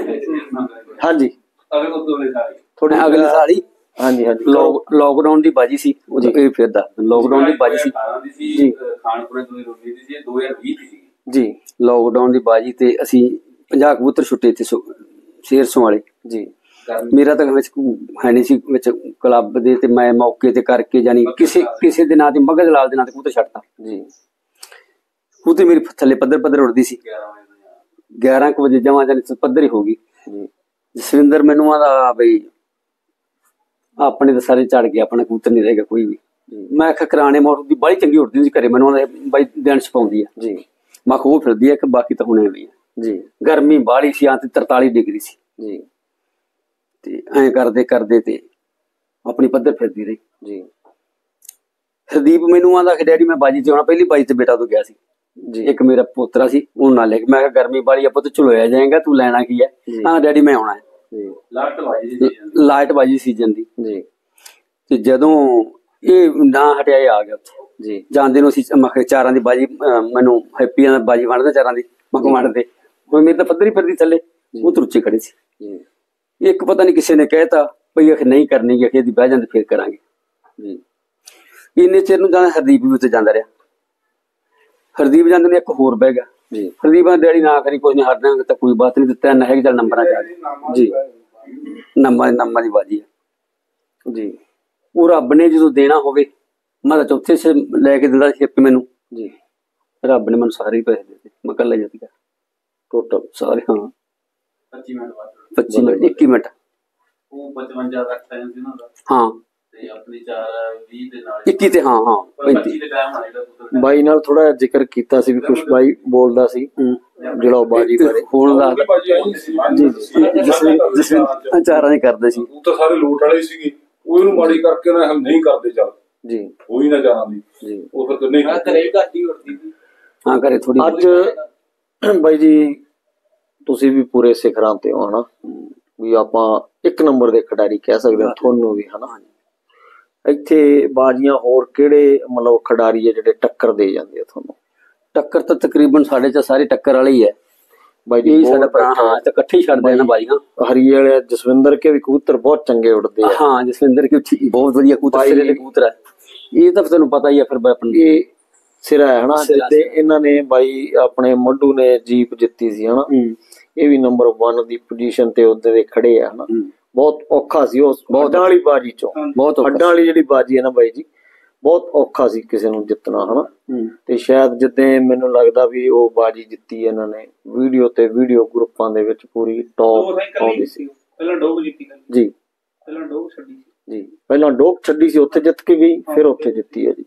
ਹਾਂਜੀ ਥੋੜੇ ਅਗਲੇ ਸਾਲ ਹੀ ਹਾਂਜੀ ਹਾਂਜੀ ਲੋਕਡਾਊਨ ਦੀ ਬਾਜੀ ਸੀ ਉਦੋਂ ਇਹ ਫਿਰਦਾ ਲੋਕਡਾਊਨ ਦੀ ਬਾਜੀ ਸੀ ਜੀ ਖਾਨਪੁਰੇ ਦੋ ਹਜ਼ਾਰ ਉੱਨੀ ਦੀ ਸੀ ਦੋ ਹਜ਼ਾਰ ਵੀਹ ਦੀ ਸੀ ਜੀ ਲੋਕਡਾਊਨ ਦੀ ਬਾਜੀ ਤੇ ਅਸੀਂ ਪੰਜਾਹ ਕਬੂਤਰ ਛੁੱਟੇ ਤੇ ਸ਼ੇਰ ਸਵਾਲੇ ਜੀ। ਮੇਰਾ ਤਾਂ ਵਿੱਚ ਹੈ ਨਹੀਂ ਸੀ ਵਿੱਚ ਕਲੱਬ ਦੇ ਤੇ ਮੈਂ ਮੌਕੇ ਤੇ ਕਰਕੇ ਜਾਨੀ ਕਿਸੇ ਕਿਸੇ ਦੇ ਨਾਂ ਤੇ ਮਗਜ਼ ਲਾਲ ਦੇ ਨਾਂ ਤੇ ਕਬੂਤਰ ਛੱਡਤਾ ਜੀ। ਕਬੂਤਰ ਮੇਰੀ ਥੱਲੇ ਪੱਧਰ ਪੱਧਰ ਉੱਡਦੀ ਸੀ ਗਿਆਰਾਂ ਕੁ ਵਜੇ ਜਮਾਂ ਜਾਨੀ ਪੱਧਰ ਹੀ ਹੋ ਗਈ। ਜਸਵਿੰਦਰ ਮੈਨੂੰ ਆਦਾ ਬਈ ਆਪਣੇ ਤਾਂ ਸਾਰੇ ਝੜ ਗਏ ਆਪਣਾ ਕਬੂਤਰ ਨਹੀਂ ਰਹੇਗਾ ਕੋਈ ਵੀ। ਮੈਂ ਆਖਿਆ ਕਰਾਣੇ ਮੋਟਰ ਦੀ ਬੜੀ ਚੰਗੀ ਉੱਡਦੀ ਸੀ ਘਰੇ ਮੈਨੂੰ ਬਾਈ ਦਿਨ ਛਪਾਉਂਦੀ ਆ ਜੀ। ਮੈਂ ਕਿਹਾ ਉਹ ਫਿਰਦੀ ਆ ਕਿ ਬਾਕੀ ਤਾਂ ਹੁਣੇ ਵੀ ਜੀ। ਗਰਮੀ ਬਾਹਲੀ ਸੀ ਆ ਤੇ ਤਰਤਾਲੀ ਡਿਗਰੀ ਸੀ ਜੀ ਤੇ ਐਂ ਕਰਦੇ ਕਰਦੇ ਤੇ ਆਪਣੀ ਪੱਧਰ ਫਿਰਦੀ ਰਹੀ ਜੀ। ਹਰਦੀਪ ਮੈਨੂੰ ਆਂਦਾ ਕਿ ਡੈਡੀ ਮੈਂ ਬਾਜੀ ਤੇ ਆਉਣਾ ਪਹਿਲੀ ਬਾਜੀ ਤੇ ਬੇਟਾ ਤੋਂ ਗਿਆ ਸੀ ਜੀ। ਇੱਕ ਮੇਰਾ ਪੋਤਰਾ ਸੀ ਉਹਨੂੰ ਨਾਲ ਲੈ ਕੇ ਮੈਂ ਕਿਹਾ ਗਰਮੀ ਬਾਹਲੀ ਆ ਪੁੱਤ ਝੁਲੋਇਆ ਜਾਏਗਾ ਤੂੰ ਲੈਣਾ ਕੀ ਹੈ। ਹਾਂ ਡੈਡੀ ਮੈਂ ਆਉਣਾ ਹੈ। ਲਾਈਟ ਬਾਜੀ ਸੀਜ਼ਨ ਦੀ ਜੀ। ਤੇ ਜਦੋਂ ਇਹ ਨਾ ਹਟਿਆ ਇਹ ਆ ਗਿਆ ਉੱਥੇ ਜੀ। ਜਾਂਦੇ ਨੂੰ ਅਸੀਂ ਮੈਂ ਚਾਰਾਂ ਦੀ ਬਾਜੀ ਮੈਨੂੰ ਹੈਪੀ ਆ ਬਾਜੀ ਵੰਡਦੇ ਚਾਰਾਂ ਦੀ ਮੈਂ ਕਿਹਾ ਵੰਡਦੇ ਹੁਣ ਮੇਰੀ ਤਾਂ ਪੱਧਰੀ ਫਿਰਦੀ ਥੱਲੇ ਉਹ ਤਾਂ ਉੱਚੇ ਖੜੇ ਸੀ। ਇੱਕ ਪਤਾ ਨੀ ਕਿਸੇ ਨੇ ਕਹਿਤਾ ਭਈ ਅਖ ਨਹੀਂ ਕਰਨੀ ਅਖੇ ਦੀ ਬਹਿ ਜਾਂਦੇ ਫੇਰ ਕਰਾਂਗੇ ਜੀ। ਇੰਨੇ ਚਿਰ ਨੂੰ ਜਾਣਾ ਹਰਦੀਪ ਵੀ ਉੱਤੇ ਜਾਂਦਾ ਰਿਹਾ। ਹਰਦੀਪ ਜਾਂਦੇ ਨੇ ਇੱਕ ਹੋਰ ਬਹਿ ਗਿਆ ਜੀ। ਹਰਦੀਪ ਦਾ ਡੈਡੀ ਨਾ ਕਰੀ ਕੁਝ ਨਹੀਂ ਹਟਦਾ ਤਾਂ ਕੋਈ ਬਾਤ ਨਹੀਂ ਦਿੱਤਾ ਨਾ ਹੈਗੀ ਚੱਲ ਨੰਬਰਾਂ ਚ ਆ ਜੀ। ਨੰਬਰ ਨੰਬਰ ਦੀ ਬਾਜੀ ਹੈ ਜੀ। ਉਹ ਰੱਬ ਨੇ ਜਦੋਂ ਦੇਣਾ ਹੋਵੇ ਮੈਂ ਤਾਂ ਚੌਥੇ ਸੇ ਲੈ ਕੇ ਦਿੰਦਾ ਸੀ ਮੈਨੂੰ ਜੀ। ਰੱਬ ਨੇ ਮੈਨੂੰ ਸਾਰੇ ਹੀ ਪੈਸੇ ਦਿੱਤੇ ਮੈਂ ਇਕੱਲਾ ਜਿੱਤ ਗਿਆ ਟੋਟਲ ਸਾਰੇ। ਹਾਂ ਪੱਚੀ ਮਿੰਟ ਪੱਚੀ ਮਿੰਟ ਇੱਕੀ ਮਿੰਟ ਉਹ ਪਚਵੰਜਾ ਤੱਕ ਟਾਈਮ ਸੀ ਉਹਨਾਂ ਦਾ। ਹਾਂ ਤੇ ਆਪਣੀ ਚਾਰ ਵੀਹ ਦੇ ਨਾਲ ਇੱਕੀ ਤੇ ਹਾਂ ਹਾਂ ਪੈਂਤੀ ਦੇ ਟਾਈਮ ਆਇਆ। ਬਾਈ ਨਾਲ ਥੋੜਾ ਜਿਕਰ ਕੀਤਾ ਸੀ ਵੀ ਕੁਛ ਬਾਈ ਬੋਲਦਾ ਸੀ ਜਿਹੜਾ ਬਾਜੀ ਬਾਰੇ ਹੁਣ ਦਾ ਜੀ ਜਸਵਿੰਦਰ ਚਾਰਾਂ ਹੀ ਕਰਦੇ ਸੀ ਉਹ ਤਾਂ ਸਾਰੇ ਲੋਟ ਵਾਲੇ ਸੀਗੇ ਉਹ ਇਹਨੂੰ ਮਾੜੀ ਕਰਕੇ ਨਾ ਹਮ ਨਹੀਂ ਕਰਦੇ ਚੱਲ ਜੀ ਹੋਈ ਨਾ ਜਾਣਾ ਦੀ ਜੀ। ਉਹ ਫਿਰ ਕਿੰਨੇ ਘਰੇ ਘੱਟ ਹੀ ਉੜਦੀ ਸੀ। ਹਾਂ ਘਰੇ ਥੋੜੀ ਅੱਜ ਬਾਈ ਜੀ ਤੁਸੀਂ ਵੀ ਪੂਰੇ ਸਿਖਰਾਂ ਤੇ ਹੋ ਹਨਾ ਵੀ ਆਪਾਂ ਇੱਕ ਨੰਬਰ ਦੇ ਖਿਡਾਰੀ ਕਹਿ ਸਕਦੇ ਹਾਂ ਤੁਹਾਨੂੰ ਵੀ ਹਨਾ। ਇੱਥੇ ਬਾਜ਼ੀਆਂ ਹੋਰ ਕਿਹੜੇ ਮਤਲਬ ਖਿਡਾਰੀ ਆ ਜਿਹੜੇ ਟੱਕਰ ਦੇ ਜਾਂਦੇ ਆ ਤੁਹਾਨੂੰ? ਟੱਕਰ ਤਾਂ ਤਕਰੀਬਨ ਸਾਡੇ ਚ ਸਾਰੇ ਟੱਕਰ ਵਾਲੇ ਹੀ ਹੈ ਬਾਈ ਜੀ। ਸਾਡਾ ਪੁਰਾਣਾ ਹਾਂ ਤਾਂ ਇਕੱਠੇ ਹੀ ਛੱਡਦੇ ਨੇ ਬਾਈ। ਹਾਂ ਹਰੀਏ ਵਾਲੇ ਜਸਵਿੰਦਰ ਕੇ ਵੀ ਕਬੂਤਰ ਬਹੁਤ ਚੰਗੇ ਉੱਡਦੇ ਆ। ਹਾਂ ਜਸਵਿੰਦਰ ਕੇ ਬਹੁਤ ਵਧੀਆ ਕਬੂਤਰ ਸਿਰੇ ਦੇ ਕਬੂਤਰ ਹੈ। ਇਹ ਤਾਂ ਤੁਹਾਨੂੰ ਪਤਾ ਹੀ ਆ ਫਿਰ ਆਪਣੀ ਇਹ ਸਿਰਾ ਹੈ ਹਨਾ। ਜਿੱਦੇ ਇਹਨਾਂ ਨੇ ਬਾਈ ਆਪਣੇ ਮੱਡੂ ਨੇ ਜੀਪ ਜਿੱਤੀ ਸੀ ਹਨਾ। ਇਹ ਵੀ ਨੰਬਰ ਵਨ ਦੀ ਪੋਜੀਸ਼ਨ ਤੇ ਉਹਦੇ ਦੇ ਖੜੇ ਆ ਹਨਾ। ਬਹੁਤ ਔਖਾ ਸੀ ਉਸ ਹੱਡਾਂ ਵਾਲੀ ਬਾਜੀ ਚੋਂ। ਬਹੁਤ ਹੱਡਾਂ ਵਾਲੀ ਜਿਹੜੀ ਬਾਜੀ ਹੈ ਨਾ ਬਾਈ ਜੀ ਬਹੁਤ ਔਖਾ ਸੀ ਕਿਸੇ ਨੂੰ ਜਿੱਤਣਾ ਹਨਾ। ਤੇ ਸ਼ਾਇਦ ਜਿੱਦਾਂ ਮੈਨੂੰ ਲੱਗਦਾ ਵੀ ਉਹ ਬਾਜੀ ਜਿੱਤੀ ਇਹਨਾਂ ਨੇ ਵੀਡੀਓ ਤੇ ਵੀਡੀਓ ਗਰੁੱਪਾਂ ਦੇ ਵਿੱਚ ਪੂਰੀ ਟੌਪ ਆਉਂਦੀ ਸੀ। ਪਹਿਲਾਂ ਡੋਗ ਜਿੱਤੀ ਜੀ। ਪਹਿਲਾਂ ਡੋਗ ਛੱਡੀ ਸੀ ਜੀ। ਪਹਿਲਾਂ ਡੋਗ ਛੱਡੀ ਸੀ ਉੱਥੇ ਜਿੱਤ ਕੇ ਗਈ ਫਿਰ ਉੱਥੇ ਜਿੱਤੀ ਹੈ ਜੀ।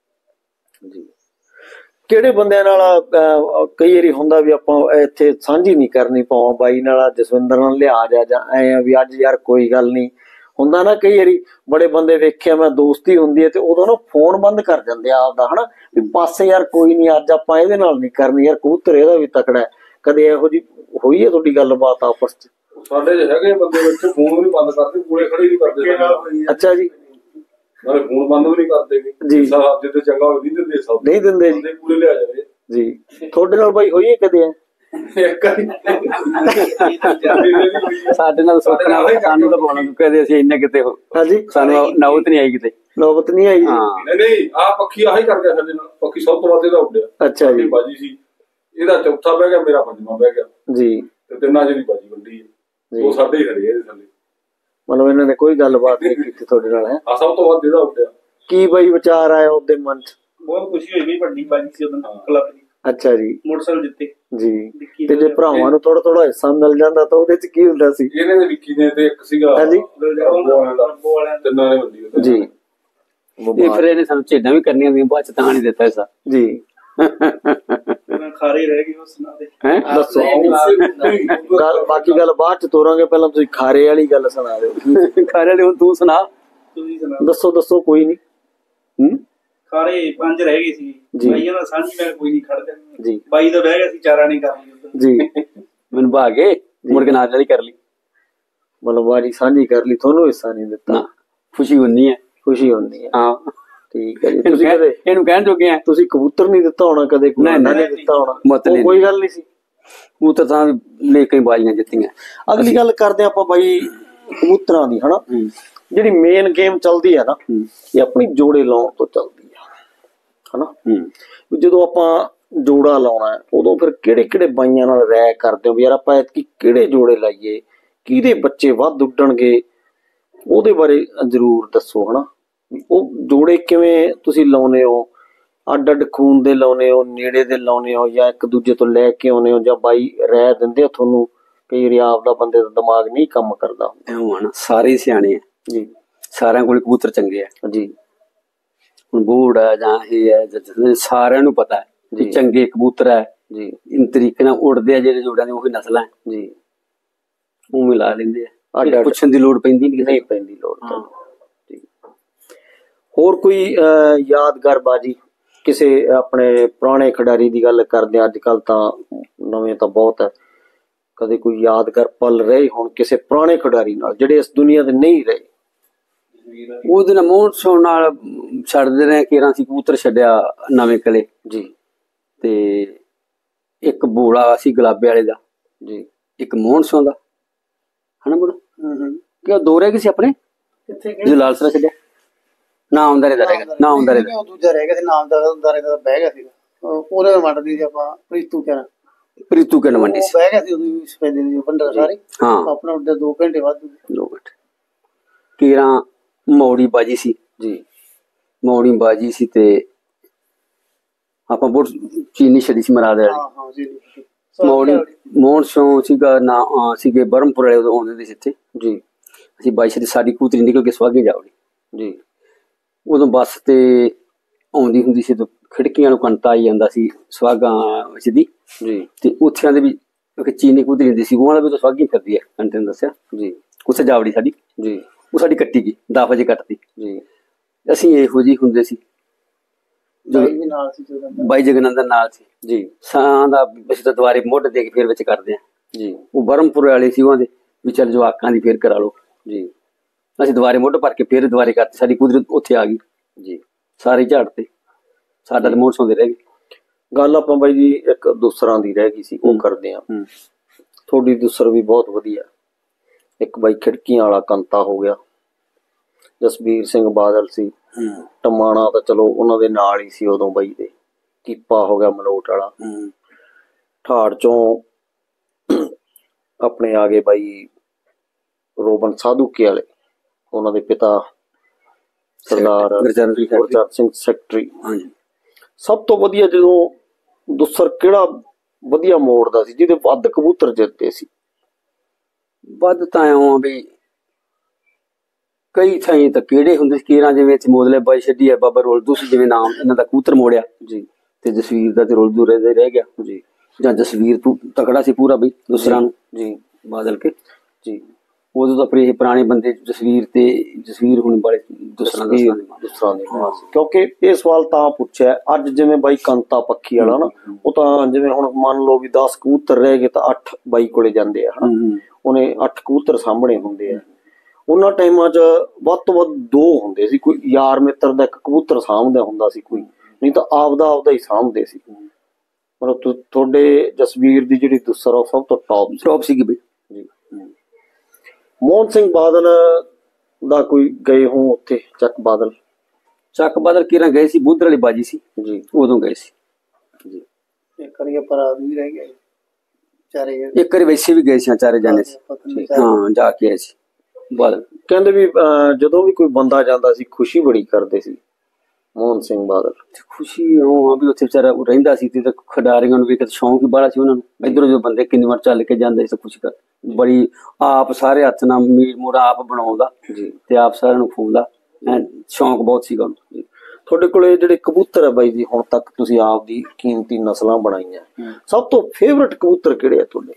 ਜੀ ਕਿਹੜੇ ਬੰਦਿਆਂ ਨਾਲ ਕਈ ਵਾਰੀ ਹੁੰਦਾ ਵੀ ਆਪਾਂ ਇੱਥੇ ਸਾਂਝੀ ਨਹੀਂ ਕਰਨੀ ਪਾਵਾਂ ਬਾਈ ਨਾਲ ਜਸਵਿੰਦਰ ਨਾਲ ਲਿਹਾਜ਼ ਆ ਜਾਂ ਐ ਆ ਵੀ ਅੱਜ ਯਾਰ ਕੋਈ ਗੱਲ ਨਹੀਂ ਹੁੰਦਾ ਨਾ। ਕਈ ਵਾਰੀ ਬੜੇ ਬੰਦੇ ਵੇਖਿਆ ਮੈਂ ਦੋਸਤੀ ਹੁੰਦੀ ਹੈ ਤੇ ਉਦੋਂ ਨਾ ਫੋਨ ਬੰਦ ਕਰ ਜਾਂਦੇ ਆ ਆਪਦਾ ਹਨਾ ਵੀ ਪਾਸੇ ਯਾਰ ਕੋਈ ਨੀ ਅੱਜ ਆਪਾਂ ਇਹਦੇ ਨਾਲ ਨਹੀਂ ਕਰਨੀ ਯਾਰ ਕਬੂਤਰ ਇਹਦਾ ਵੀ ਤਕੜਾ ਹੈ। ਕਦੇ ਇਹੋ ਜਿਹੀ ਹੋਈ ਹੈ ਤੁਹਾਡੀ ਗੱਲਬਾਤ ਆਪਸ ਚ? ਸਾਡੇ ਚ ਹੈਗੇ ਬੰਦੇ ਵਿੱਚ ਫੋਨ ਵੀ ਬੰਦ ਕਰਦੇ ਕੋਲੇ ਖੜੇ ਨਹੀਂ ਕਰਦੇ। ਅੱਛਾ ਜੀ। ਨਾਲੇ ਫੋਨ ਬੰਦ ਵੀ ਨਹੀਂ ਕਰਦੇ ਜੀ। ਜਿੱਥੇ ਚੰਗਾ ਨਹੀਂ ਦਿੰਦੇ ਸਭ ਨਹੀਂ ਦਿੰਦੇ ਜੀ ਪੂਰੇ ਲਿਆ ਜਾਵੇ ਜੀ। ਤੁਹਾਡੇ ਨਾਲ ਬਾਈ ਹੋਈ ਹੈ ਕਦੇ? ਸਾਡੇ ਨਾਲ ਸਾਨੂੰ ਤਾਂ ਪਾਉਣਾ ਕਦੇ ਅਸੀਂ ਇੰਨੇ ਕਿਤੇ ਹਾਂਜੀ ਸਾਨੂੰ ਨੌਬਤ ਨਹੀਂ ਆਈ ਕਿਤੇ ਨੌਬਤ ਨਹੀਂ ਆਈ। ਨਹੀਂ ਨਹੀਂ ਆਹ ਪੱਖੀ ਆਹੀ ਕਰ ਗਿਆ ਸਾਡੇ ਨਾਲ। ਪੱਖੀ ਸਭ ਤੋਂ ਵੱਧ ਇਹਦਾ ਉੱਡਿਆ। ਅੱਛਾ ਜੀ। ਬਾਜੀ ਸੀ ਇਹਦਾ ਚੌਥਾ ਬਹਿ ਗਿਆ ਮੇਰਾ ਪੰਜਵਾਂ ਬਹਿ ਗਿਆ ਜੀ। ਤੇ ਤਿੰਨਾਂ ਜਿਹੜੀ ਬਾਜੀ ਵੱਡੀ ਹੈ ਉਹ ਸਾਡੇ ਹੀ ਖੜੇ ਇਹਦੇ ਥੱਲੇ। ਮਤਲਬ ਇਹਨਾਂ ਨੇ ਕੋਈ ਗੱਲਬਾਤ ਨਹੀਂ ਕੀਤੀ ਤੁਹਾਡੇ ਨਾਲ? ਹੈ ਆ ਸਭ ਤੋਂ ਵੱਧ ਇਹਦਾ ਉੱਡਿਆ। ਕੀ ਬਾਈ ਵਿਚਾਰ ਆਇਆ ਉਹਦੇ ਮਨ ਚ? ਬਹੁਤ ਖੁਸ਼ੀ ਹੋਈ ਵੀ ਵੱਡੀ ਬਾਜੀ ਸੀ ਉਹਦੇ ਨਾਲ ਕਲੱਬ ਦੀ। ਅੱਛਾ ਜੀ। ਮੋਟਰਸਾਈਕਲ ਜਿੱਤੇ ਜੀ। ਤੇ ਜੇ ਭਰਾਵਾਂ ਨੂੰ ਥੋੜਾ ਥੋੜਾ ਹਿੱਸਾ ਮਿਲ ਜਾਂਦਾ ਤਾਂ ਉਹਦੇ ਚ ਕੀ ਹੁੰਦਾ ਸੀ? ਇਹਨੇ ਦੇ ਵਿੱਕੀ ਨੇ ਤੇ ਇੱਕ ਸੀਗਾ ਹਾਂਜੀ ਤਿੰਨਾਂ ਨੇ ਵੱਡੀ ਜੀ। ਇਹ ਫਿਰ ਇਹਨੇ ਸਾਨੂੰ ਝੇਡਾਂ ਵੀ ਕਰਨੀਆਂ ਦੀਆਂ ਬਾਅਦ ਚ ਤਾਂ ਨਹੀਂ ਦਿੱਤਾ ਹਿੱਸਾ ਜੀ। ਖਾਰੇ ਰਹਿ ਗਏ ਉਸ ਨਾਲ ਦੇ। ਹੈ ਦੱਸੋ ਗੱਲ ਬਾਕੀ ਗੱਲ ਬਾਅਦ ਚ ਤੋਰਾਂਗੇ ਪਹਿਲਾਂ ਤੁਸੀਂ ਖਾਰੇ ਵਾਲੀ ਗੱਲ ਸੁਣਾ ਦਿਓ। ਖਾਰੇ ਵਾਲੀ ਹੁਣ ਤੂੰ ਸੁਣਾ। ਤੁਸੀਂ ਸੁਣਾ। ਦੱਸੋ ਦੱਸੋ ਕੋਈ ਨਹੀਂ। ਹੂੰ ਖਾਰੇ ਪੰਜ ਰਹਿ ਗਏ ਸੀ ਬਾਈਆਂ ਦਾ ਸਾਂਝੀ ਮੈਂ ਕੋਈ ਨਹੀਂ ਖੜਦਾ ਜੀ। ਬਾਈ ਦਾ ਬਹਿ ਗਿਆ ਸੀ ਚਾਰਾਂ ਨੇ ਕਰਨੀ ਜੀ। ਮੈਨੂੰ ਭਾਗੇ ਮੁੜ ਕੇ ਨਾਲ ਕਰ ਲਈ ਮਤਲਬ ਵਾਰੀ ਸਾਂਝੀ ਕਰ ਲਈ ਤੁਹਾਨੂੰ ਹਿੱਸਾ ਨਹੀਂ ਦਿੱਤਾ। ਖੁਸ਼ੀ ਹੁੰਦੀ ਹੈ ਖੁਸ਼ੀ ਹੁੰਦੀ ਹੈ। ਹਾਂ ਠੀਕ ਹੈ ਜੀ। ਤੁਸੀਂ ਕਦੇ ਇਹਨੂੰ ਕਹਿਣ ਜੋਗੇ ਆ ਤੁਸੀਂ ਕਬੂਤਰ ਨਹੀਂ ਦਿੱਤਾ ਹੋਣਾ ਕਦੇ? ਨਹੀਂ ਨਹੀਂ ਦਿੱਤਾ ਹੋਣਾ। ਕੋਈ ਗੱਲ ਨਹੀਂ ਸੀ ਕਬੂਤਰ ਤਾਂ ਨੇ ਕਈ ਬਾਜ਼ੀਆਂ ਜਿੱਤੀਆਂ। ਅਗਲੀ ਗੱਲ ਕਰਦੇ ਆਪਾਂ ਬਾਈ ਕਬੂਤਰਾਂ ਦੀ, ਹਨਾ ਜਿਹੜੀ ਮੇਨ ਗੇਮ ਚੱਲਦੀ ਆ ਨਾ ਇਹ ਆਪਣੀ ਜੋੜੇ ਲਾਉਣ ਤੋਂ ਚੱਲਦੀ ਆ, ਹਨਾ। ਜਦੋਂ ਆਪਾਂ ਜੋੜਾ ਲਾਉਣਾ ਹੈ ਉਦੋਂ ਫਿਰ ਕਿਹੜੇ ਕਿਹੜੇ ਬਾਈਆਂ ਨਾਲ ਰਾਇ ਕਰਦੇ ਹੋ ਵੀ ਯਾਰ ਆਪਾਂ ਐਤਕੀ ਕਿਹੜੇ ਜੋੜੇ ਲਾਈਏ, ਕਿਹਦੇ ਬੱਚੇ ਵੱਧ ਉੱਡਣਗੇ, ਉਹਦੇ ਬਾਰੇ ਜ਼ਰੂਰ ਦੱਸੋ, ਹਨਾ। ਉਹ ਜੋੜੇ ਕਿਵੇਂ ਤੁਸੀਂ ਲਾਉਨੇ ਹੋ, ਅੱਡ ਅੱਡ ਖੂਨ ਦੇ ਲਾਉਨੇ ਹੋ, ਨੇੜੇ ਦੇ ਲਾਉਨੇ ਹੋ, ਜਾਂ ਇੱਕ ਦੂਜੇ ਤੋਂ ਲੈ ਕੇ ਆਉਨੇ ਹੋ, ਜਾਂ ਬਾਈ ਰਾਇ ਦਿੰਦੇ ਹੋ ਤੁਹਾਨੂੰ? ਕਈ ਵਾਰੀ ਆਪਦਾ ਬੰਦੇ ਦਾ ਦਿਮਾਗ ਨਹੀਂ ਕੰਮ ਕਰਦਾ। ਸਾਰੇ ਸਿਆਣੇ ਆ ਜੀ, ਸਾਰਿਆਂ ਕੋਲ ਕਬੂਤਰ ਚੰਗੇ ਆ ਜੀ। ਹੁਣ ਬੂੜ ਹੈ ਜਾਂ ਇਹ ਹੈ, ਸਾਰਿਆਂ ਨੂੰ ਪਤਾ ਹੈ ਜੀ ਚੰਗੇ ਕਬੂਤਰ ਹੈ ਜੀ, ਇਨ ਤਰੀਕੇ ਨਾਲ ਉੱਡਦੇ ਆ ਜਿਹੜੇ ਜੋੜਿਆਂ ਦੀ ਉਹੀ ਨਸਲਾਂ ਜੀ, ਉਹ ਮਿਲਾ ਲੈਂਦੇ ਆ, ਪੁੱਛਣ ਦੀ ਲੋੜ ਪੈਂਦੀ ਨਹੀਂ, ਨਹੀਂ ਪੈਂਦੀ ਲੋੜ ਜੀ। ਹੋਰ ਕੋਈ ਯਾਦਗਾਰ ਬਾਜੀ ਕਿਸੇ ਆਪਣੇ ਪੁਰਾਣੇ ਖਿਡਾਰੀ ਦੀ ਗੱਲ ਕਰਦੇ, ਅੱਜ ਕੱਲ ਤਾਂ ਨਵੇਂ ਤਾਂ ਬਹੁਤ ਹੈ, ਕਦੇ ਕੋਈ ਯਾਦਗਾਰ ਪਲ ਰਹੇ ਹੁਣ ਕਿਸੇ ਪੁਰਾਣੇ ਖਿਡਾਰੀ ਨਾਲ ਜਿਹੜੇ ਇਸ ਦੁਨੀਆ ਤੇ ਨਹੀਂ ਰਹੇ? ਉਹਦੇ ਨਾਲ ਮੋਹਨ ਸਿੰਘ ਨਾਲ ਛੱਡਦੇ ਰਹੇ ਕੇਰਾਂ ਸੀ ਕਬੂਤਰ ਛੱਡਿਆ ਨਵੇਂ ਕਿਲੇ ਜੀ, ਤੇ ਇੱਕ ਬੋਲਾ ਸੀ ਗੁਲਾਬੇ ਵਾਲੇ ਦਾ ਜੀ, ਇੱਕ ਮੋਹਨ ਸਿੰਘ ਦਾ, ਹਨਾ ਬੋਲਾ ਕਿ ਉਹ ਦੋ ਰਹਿ ਗਏ ਸੀ ਆਪਣੇ, ਜੋ ਲਾਲਸਰਾ ਛੱਡਿਆ ਨਾਮਦਾਰੇ ਦਾ ਰਹਿ ਗਿਆ, ਨਾਮਦਾਰੇ ਦਾ ਦੂਜਾ ਰਹਿ ਗਿਆ ਸੀ, ਨਾਮਦਾਰੇ ਦਾ ਬਹਿ ਗਿਆ ਸੀ, ਉਹਨੇ ਮੰਡਦੀ ਸੀ ਆਪਾਂ ਪ੍ਰੀਤੂ ਕਹਿਣਾ, ਪ੍ਰੀਤੂ ਕਹਿਣ ਮੰਡੀ ਸੀ, ਬਹਿ ਗਿਆ ਸੀ ਉਦੋਂ ਸਪੈਦੇ ਦੀ ਬੰਡਲ ਸਾਰੇ। ਹਾਂ ਆਪਣਾ ਉੱਡੇ ਦੋ ਘੰਟੇ ਬਾਅਦ ਦੋ ਘੰਟੇ ਕੇਰਾਂ ਮੌੜੀ ਬਾਜੀ ਸੀ ਜੀ, ਮੌੜੀ ਬਾਜੀ ਸੀ ਤੇ ਆਪਾਂ ਬਹੁਤ ਚੀਨੀ ਛੱਡੀ ਸੀ ਮਰਾਦ ਵਾਲੀ ਮੌੜੀ। ਮੋਹਨ ਸਿੰਘ ਸੀਗਾ ਨਾ ਸੀਗੇ ਬਰਮਪੁਰ ਵਾਲੇ ਉਦੋਂ ਆਉਂਦੇ ਸੀ ਇੱਥੇ ਜੀ, ਅਸੀਂ ਬਾਈ ਛੱਡੀ, ਸਾਡੀ ਕਬੂਤਰੀ ਨਿਕਲ ਕੇ ਸਵਾਗੇ ਜਾਵੜੀ ਜੀ। ਉਦੋਂ ਬੱਸ ਤੇ ਆਉਂਦੀ ਹੁੰਦੀ ਸੀ ਤੇ ਖਿੜਕੀਆਂ ਨੂੰ ਕੰਟਾ ਆਈ ਜਾਂਦਾ ਸੀ ਸਵਾਗਾ ਵਿੱਚ ਦੀ ਜੀ, ਤੇ ਉੱਥੇ ਦੇ ਵੀ ਚੀਨੀ ਕਬੂਤਰੀ ਹੁੰਦੀ ਸੀ, ਉਹਨਾਂ ਦਾ ਵੀ ਤਾਂ ਸਵਾਗੀ ਫਿਰਦੀ ਹੈ ਕੰਟੇ ਨੇ ਦੱਸਿਆ ਜੀ। ਉੱਥੇ ਜਾਵੜੀ ਸਾਡੀ ਜੀ, ਉਹ ਸਾਡੀ ਕੱਟੀ ਗਈ, ਦਸ ਵਜੇ ਕੱਟਦੀ ਜੀ। ਅਸੀਂ ਇਹੋ ਜਿਹੀ ਹੁੰਦੇ ਸੀ, ਬਾਈ ਜਗਨੰਦਨ ਨਾਲ ਸੀ ਜੀ, ਸਾਂ ਦਾ ਅਸੀਂ ਤਾਂ ਦੁਆਰੇ ਮੁੱਢ ਦੇ ਕੇ ਫੇਰ ਵਿੱਚ ਕਰਦੇ ਆ ਜੀ। ਉਹ ਬਰਮਪੁਰ ਵਾਲੇ ਸੀ, ਉਹਨਾਂ ਦੇ ਵੀ ਚੱਲ ਜਵਾਕਾਂ ਦੀ ਫੇਰ ਕਰਾ ਲਓ ਜੀ। ਅਸੀਂ ਦੁਆਰੇ ਮੁੱਢ ਭਰ ਕੇ ਫੇਰ ਦੁਆਰੇ ਕਰਤੇ, ਸਾਡੀ ਕੁਦਰਤ ਉੱਥੇ ਆ ਗਈ ਜੀ, ਸਾਰੇ ਝਾੜ ਤੇ ਸਾਡਾ ਤੇ ਮੋੜ ਸੌਂਦੇ ਰਹਿ ਗਏ। ਗੱਲ ਆਪਾਂ ਬਾਈ ਜੀ ਇੱਕ ਦੂਸਰਾਂ ਦੀ ਰਹਿ ਗਈ ਸੀ, ਉਹ ਕਰਦੇ ਆ। ਤੁਹਾਡੀ ਦੂਸਰ ਵੀ ਬਹੁਤ ਵਧੀਆ, ਇੱਕ ਬਾਈ ਖਿੜਕੀਆਂ ਵਾਲਾ ਕੰਤਾ ਹੋ ਗਿਆ, ਜਸਬੀਰ ਸਿੰਘ ਬਾਦਲ ਸੀ, ਟਮਾਣਾ ਤਾਂ ਚਲੋ ਉਹਨਾਂ ਦੇ ਨਾਲ ਹੀ ਸੀ ਉਦੋਂ ਬਾਈ ਦੇ, ਕੀਪਾ ਹੋ ਗਿਆ ਮਲੋਟ ਵਾਲਾ, ਠਾੜ ਚੋਂ ਆਪਣੇ ਆ ਗਏ ਬਾਈ ਰੋਬਨ ਸਾਧੂਕੇ ਵਾਲੇ, ਉਹਨਾਂ ਦੇ ਪਿਤਾ ਸਰਦਾਰ ਗੁਰਚਰਨ ਸਿੰਘ ਸੈਕਟਰੀ। ਸਭ ਤੋਂ ਵਧੀਆ ਜਦੋਂ ਦੁਸਰ ਕਿਹੜਾ ਵਧੀਆ ਮੋੜਦਾ ਸੀ ਜਿਹਦੇ ਵੱਧ ਕਬੂਤਰ ਜਿੱਤਦੇ ਸੀ? ਵੱਧ ਤਾਂ ਆਉਂ ਵੀ ਕਈ ਥਾਈਂ ਤਾਂ ਕਿਹੜੇ ਹੁੰਦੇ ਸੀ, ਕੇਰਾਂ ਜਿਵੇਂ ਇੱਥੇ ਮੋਦਲੇ ਬਾਈ ਛੱਡੀ ਹੈ, ਬਾਬਾ ਰੋਲਦੂ ਸੀ ਜਿਵੇਂ ਨਾਮ ਇਹਨਾਂ ਦਾ ਕਬੂਤਰ ਮੋੜਿਆ ਜੀ, ਤੇ ਜਸਵੀਰ ਦਾ ਤੇ ਰੋਲਦੂ ਰਹਿ ਰਹਿ ਗਿਆ ਜੀ, ਜਾਂ ਜਸਵੀਰ ਤੂੰ ਤਕੜਾ ਸੀ ਪੂਰਾ ਬਈ ਦੂਸਰਾ ਨੂੰ ਜੀ ਬਾਦਲ ਕੇ ਜੀ। ਉਦੋਂ ਤਾਂ ਆਪਣੇ ਪੁਰਾਣੇ ਬੰਦੇ ਜਸਵੀਰ ਤੇ ਜਸਵੀਰ ਹੁਣ ਵਾਲੇ ਦੂਸਰਾ ਦੂਸਰਾ ਦੇ, ਕਿਉਂਕਿ ਇਹ ਸਵਾਲ ਤਾਂ ਪੁੱਛਿਆ ਅੱਜ ਜਿਵੇਂ ਬਾਈ ਕੰਤਾ ਪੱਖੀ ਵਾਲਾ ਨਾ, ਉਹ ਤਾਂ ਜਿਵੇਂ ਹੁਣ ਮੰਨ ਲਓ ਵੀ ਦਸ ਕਬੂਤਰ ਰਹਿ ਗਏ ਤਾਂ ਅੱਠ ਬਾਈ ਕੋਲੇ ਜਾਂਦੇ ਆ, ਹਨਾ, ਉਹਨੇ ਅੱਠ ਕਬੂਤਰ ਸਾਹਮਣੇ ਹੁੰਦੇ ਆ। ਉਹਨਾਂ ਟਾਈਮਾਂ 'ਚ ਵੱਧ ਤੋਂ ਵੱਧ ਦੋ ਹੁੰਦੇ ਸੀ, ਕੋਈ ਯਾਰ ਮਿੱਤਰ ਦਾ ਇੱਕ ਕਬੂਤਰ ਸਾਂਭਦਾ ਹੁੰਦਾ ਸੀ ਕੋਈ, ਨਹੀਂ ਤਾਂ ਆਪਦਾ ਆਪਦਾ ਹੀ ਸਾਂਭਦੇ ਸੀ। ਮਤਲਬ ਤੁਹਾਡੇ ਜਸਵੀਰ ਦੀ ਜਿਹੜੀ ਦੂਸਰ ਉਹ ਸਭ ਤੋਂ ਟੌਪ ਟੌਪ ਸੀਗੀ ਬਈ ਜੀ। ਮੋਹਨ ਸਿੰਘ ਬਾਦਲ ਦਾ ਕੋਈ ਗਏ ਹੋ ਉੱਥੇ ਚੱਕ ਬਾਦਲ? ਚੱਕ ਬਾਦਲ ਕਿਰਾਂ ਗਏ ਸੀ, ਬੁੱਧਰ ਵਾਲੀ ਬਾਜੀ ਸੀ ਜੀ, ਉਦੋਂ ਗਏ ਸੀ ਜੀ। ਇੱਕ ਵਾਰੀ ਪਰ ਵੀ ਰਹਿ ਗਿਆ ਚਾਰੇ, ਇੱਕ ਵਾਰੀ ਵੈਸੇ ਵੀ ਗਏ ਸੀ ਚਾਰੇ ਜਾਣੇ ਸੀ, ਹਾਂ ਜਾ ਕੇ ਆਏ ਸੀ। ਬਾਦਲ ਕਹਿੰਦੇ ਵੀ ਜਦੋਂ ਵੀ ਕੋਈ ਬੰਦਾ ਜਾਂਦਾ ਸੀ ਖੁਸ਼ੀ ਬੜੀ ਕਰਦੇ ਸੀ ਮੋਹਨ ਸਿੰਘ ਬਾਦਲ। ਖੁਸ਼ੀ ਉਹ ਆ ਵੀ ਉੱਥੇ ਵਿਚਾਰਾ ਰਹਿੰਦਾ ਸੀ ਤੇ ਖਿਡਾਰੀਆਂ ਨੂੰ ਵੀ ਇੱਕ ਸ਼ੌਂਕ ਹੀ ਬੜਾ ਸੀ ਉਹਨਾਂ ਨੂੰ, ਇੱਧਰੋਂ ਜੋ ਬੰਦੇ ਕਿੰਨੀ ਵਾਰ ਚੱਲ ਕੇ ਜਾਂਦੇ ਸੀ ਖੁਸ਼ੀ ਕਰ ਬੜੀ, ਆਪ ਸਾਰੇ ਹੱਥ ਨਾਲ ਮੀਟ ਮੂੜਾ ਆਪ ਬਣਾਉਂਦਾ ਜੀ, ਤੇ ਆਪ ਸਾਰਿਆਂ ਨੂੰ ਖਵਾਉਂਦਾ, ਸ਼ੌਂਕ ਬਹੁਤ ਸੀਗਾ ਉਹਨੂੰ ਜੀ। ਤੁਹਾਡੇ ਕੋਲੇ ਜਿਹੜੇ ਕਬੂਤਰ ਹੈ ਬਾਈ ਜੀ ਹੁਣ ਤੱਕ ਤੁਸੀਂ ਆਪ ਦੀ ਕੀਮਤੀ ਨਸਲਾਂ ਬਣਾਈਆਂ, ਸਭ ਤੋਂ ਫੇਵਰਟ ਕਬੂਤਰ ਕਿਹੜੇ ਆ ਤੁਹਾਡੇ?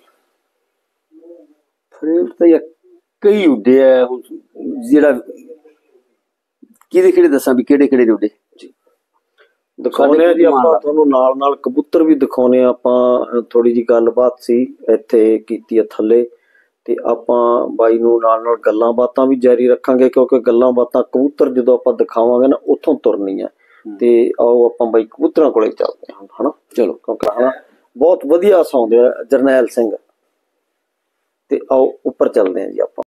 ਫੇਵਰਟ ਤਾਂ ਕਈ ਉੱਡੇ ਆ, ਜਿਹੜਾ ਕਿਹੜੇ ਕਿਹੜੇ ਦੱਸਾਂ ਵੀ ਕਿਹੜੇ ਕਿਹੜੇ ਉੱਡੇ ਜੀ ਦਿਖਾਉਣੇ ਆ ਜੀ ਆਪਾਂ ਤੁਹਾਨੂੰ, ਨਾਲ ਨਾਲ ਕਬੂਤਰ ਵੀ ਦਿਖਾਉਣੇ ਆ ਆਪਾਂ। ਥੋੜੀ ਜਿਹੀ ਗੱਲਬਾਤ ਸੀ ਇੱਥੇ ਕੀਤੀ ਆ ਥੱਲੇ, ਤੇ ਆਪਾਂ ਬਾਈ ਨੂੰ ਨਾਲ ਨਾਲ ਗੱਲਾਂ ਬਾਤਾਂ ਵੀ ਜਾਰੀ ਰੱਖਾਂਗੇ, ਕਿਉਂਕਿ ਗੱਲਾਂ ਬਾਤਾਂ ਕਬੂਤਰ ਜਦੋਂ ਆਪਾਂ ਦਿਖਾਵਾਂਗੇ ਨਾ ਉੱਥੋਂ ਤੁਰਨੀ ਆ। ਤੇ ਆਓ ਆਪਾਂ ਬਾਈ ਕਬੂਤਰਾਂ ਕੋਲੇ ਚੱਲਦੇ ਹਾਂ, ਹਨਾ, ਚਲੋ, ਕਿਉਂਕਿ ਹਨਾ ਬਹੁਤ ਵਧੀਆ ਸੌਂਦੇ ਆ ਜਰਨੈਲ ਸਿੰਘ। ਤੇ ਆਓ ਉੱਪਰ ਚੱਲਦੇ ਹਾਂ ਜੀ ਆਪਾਂ।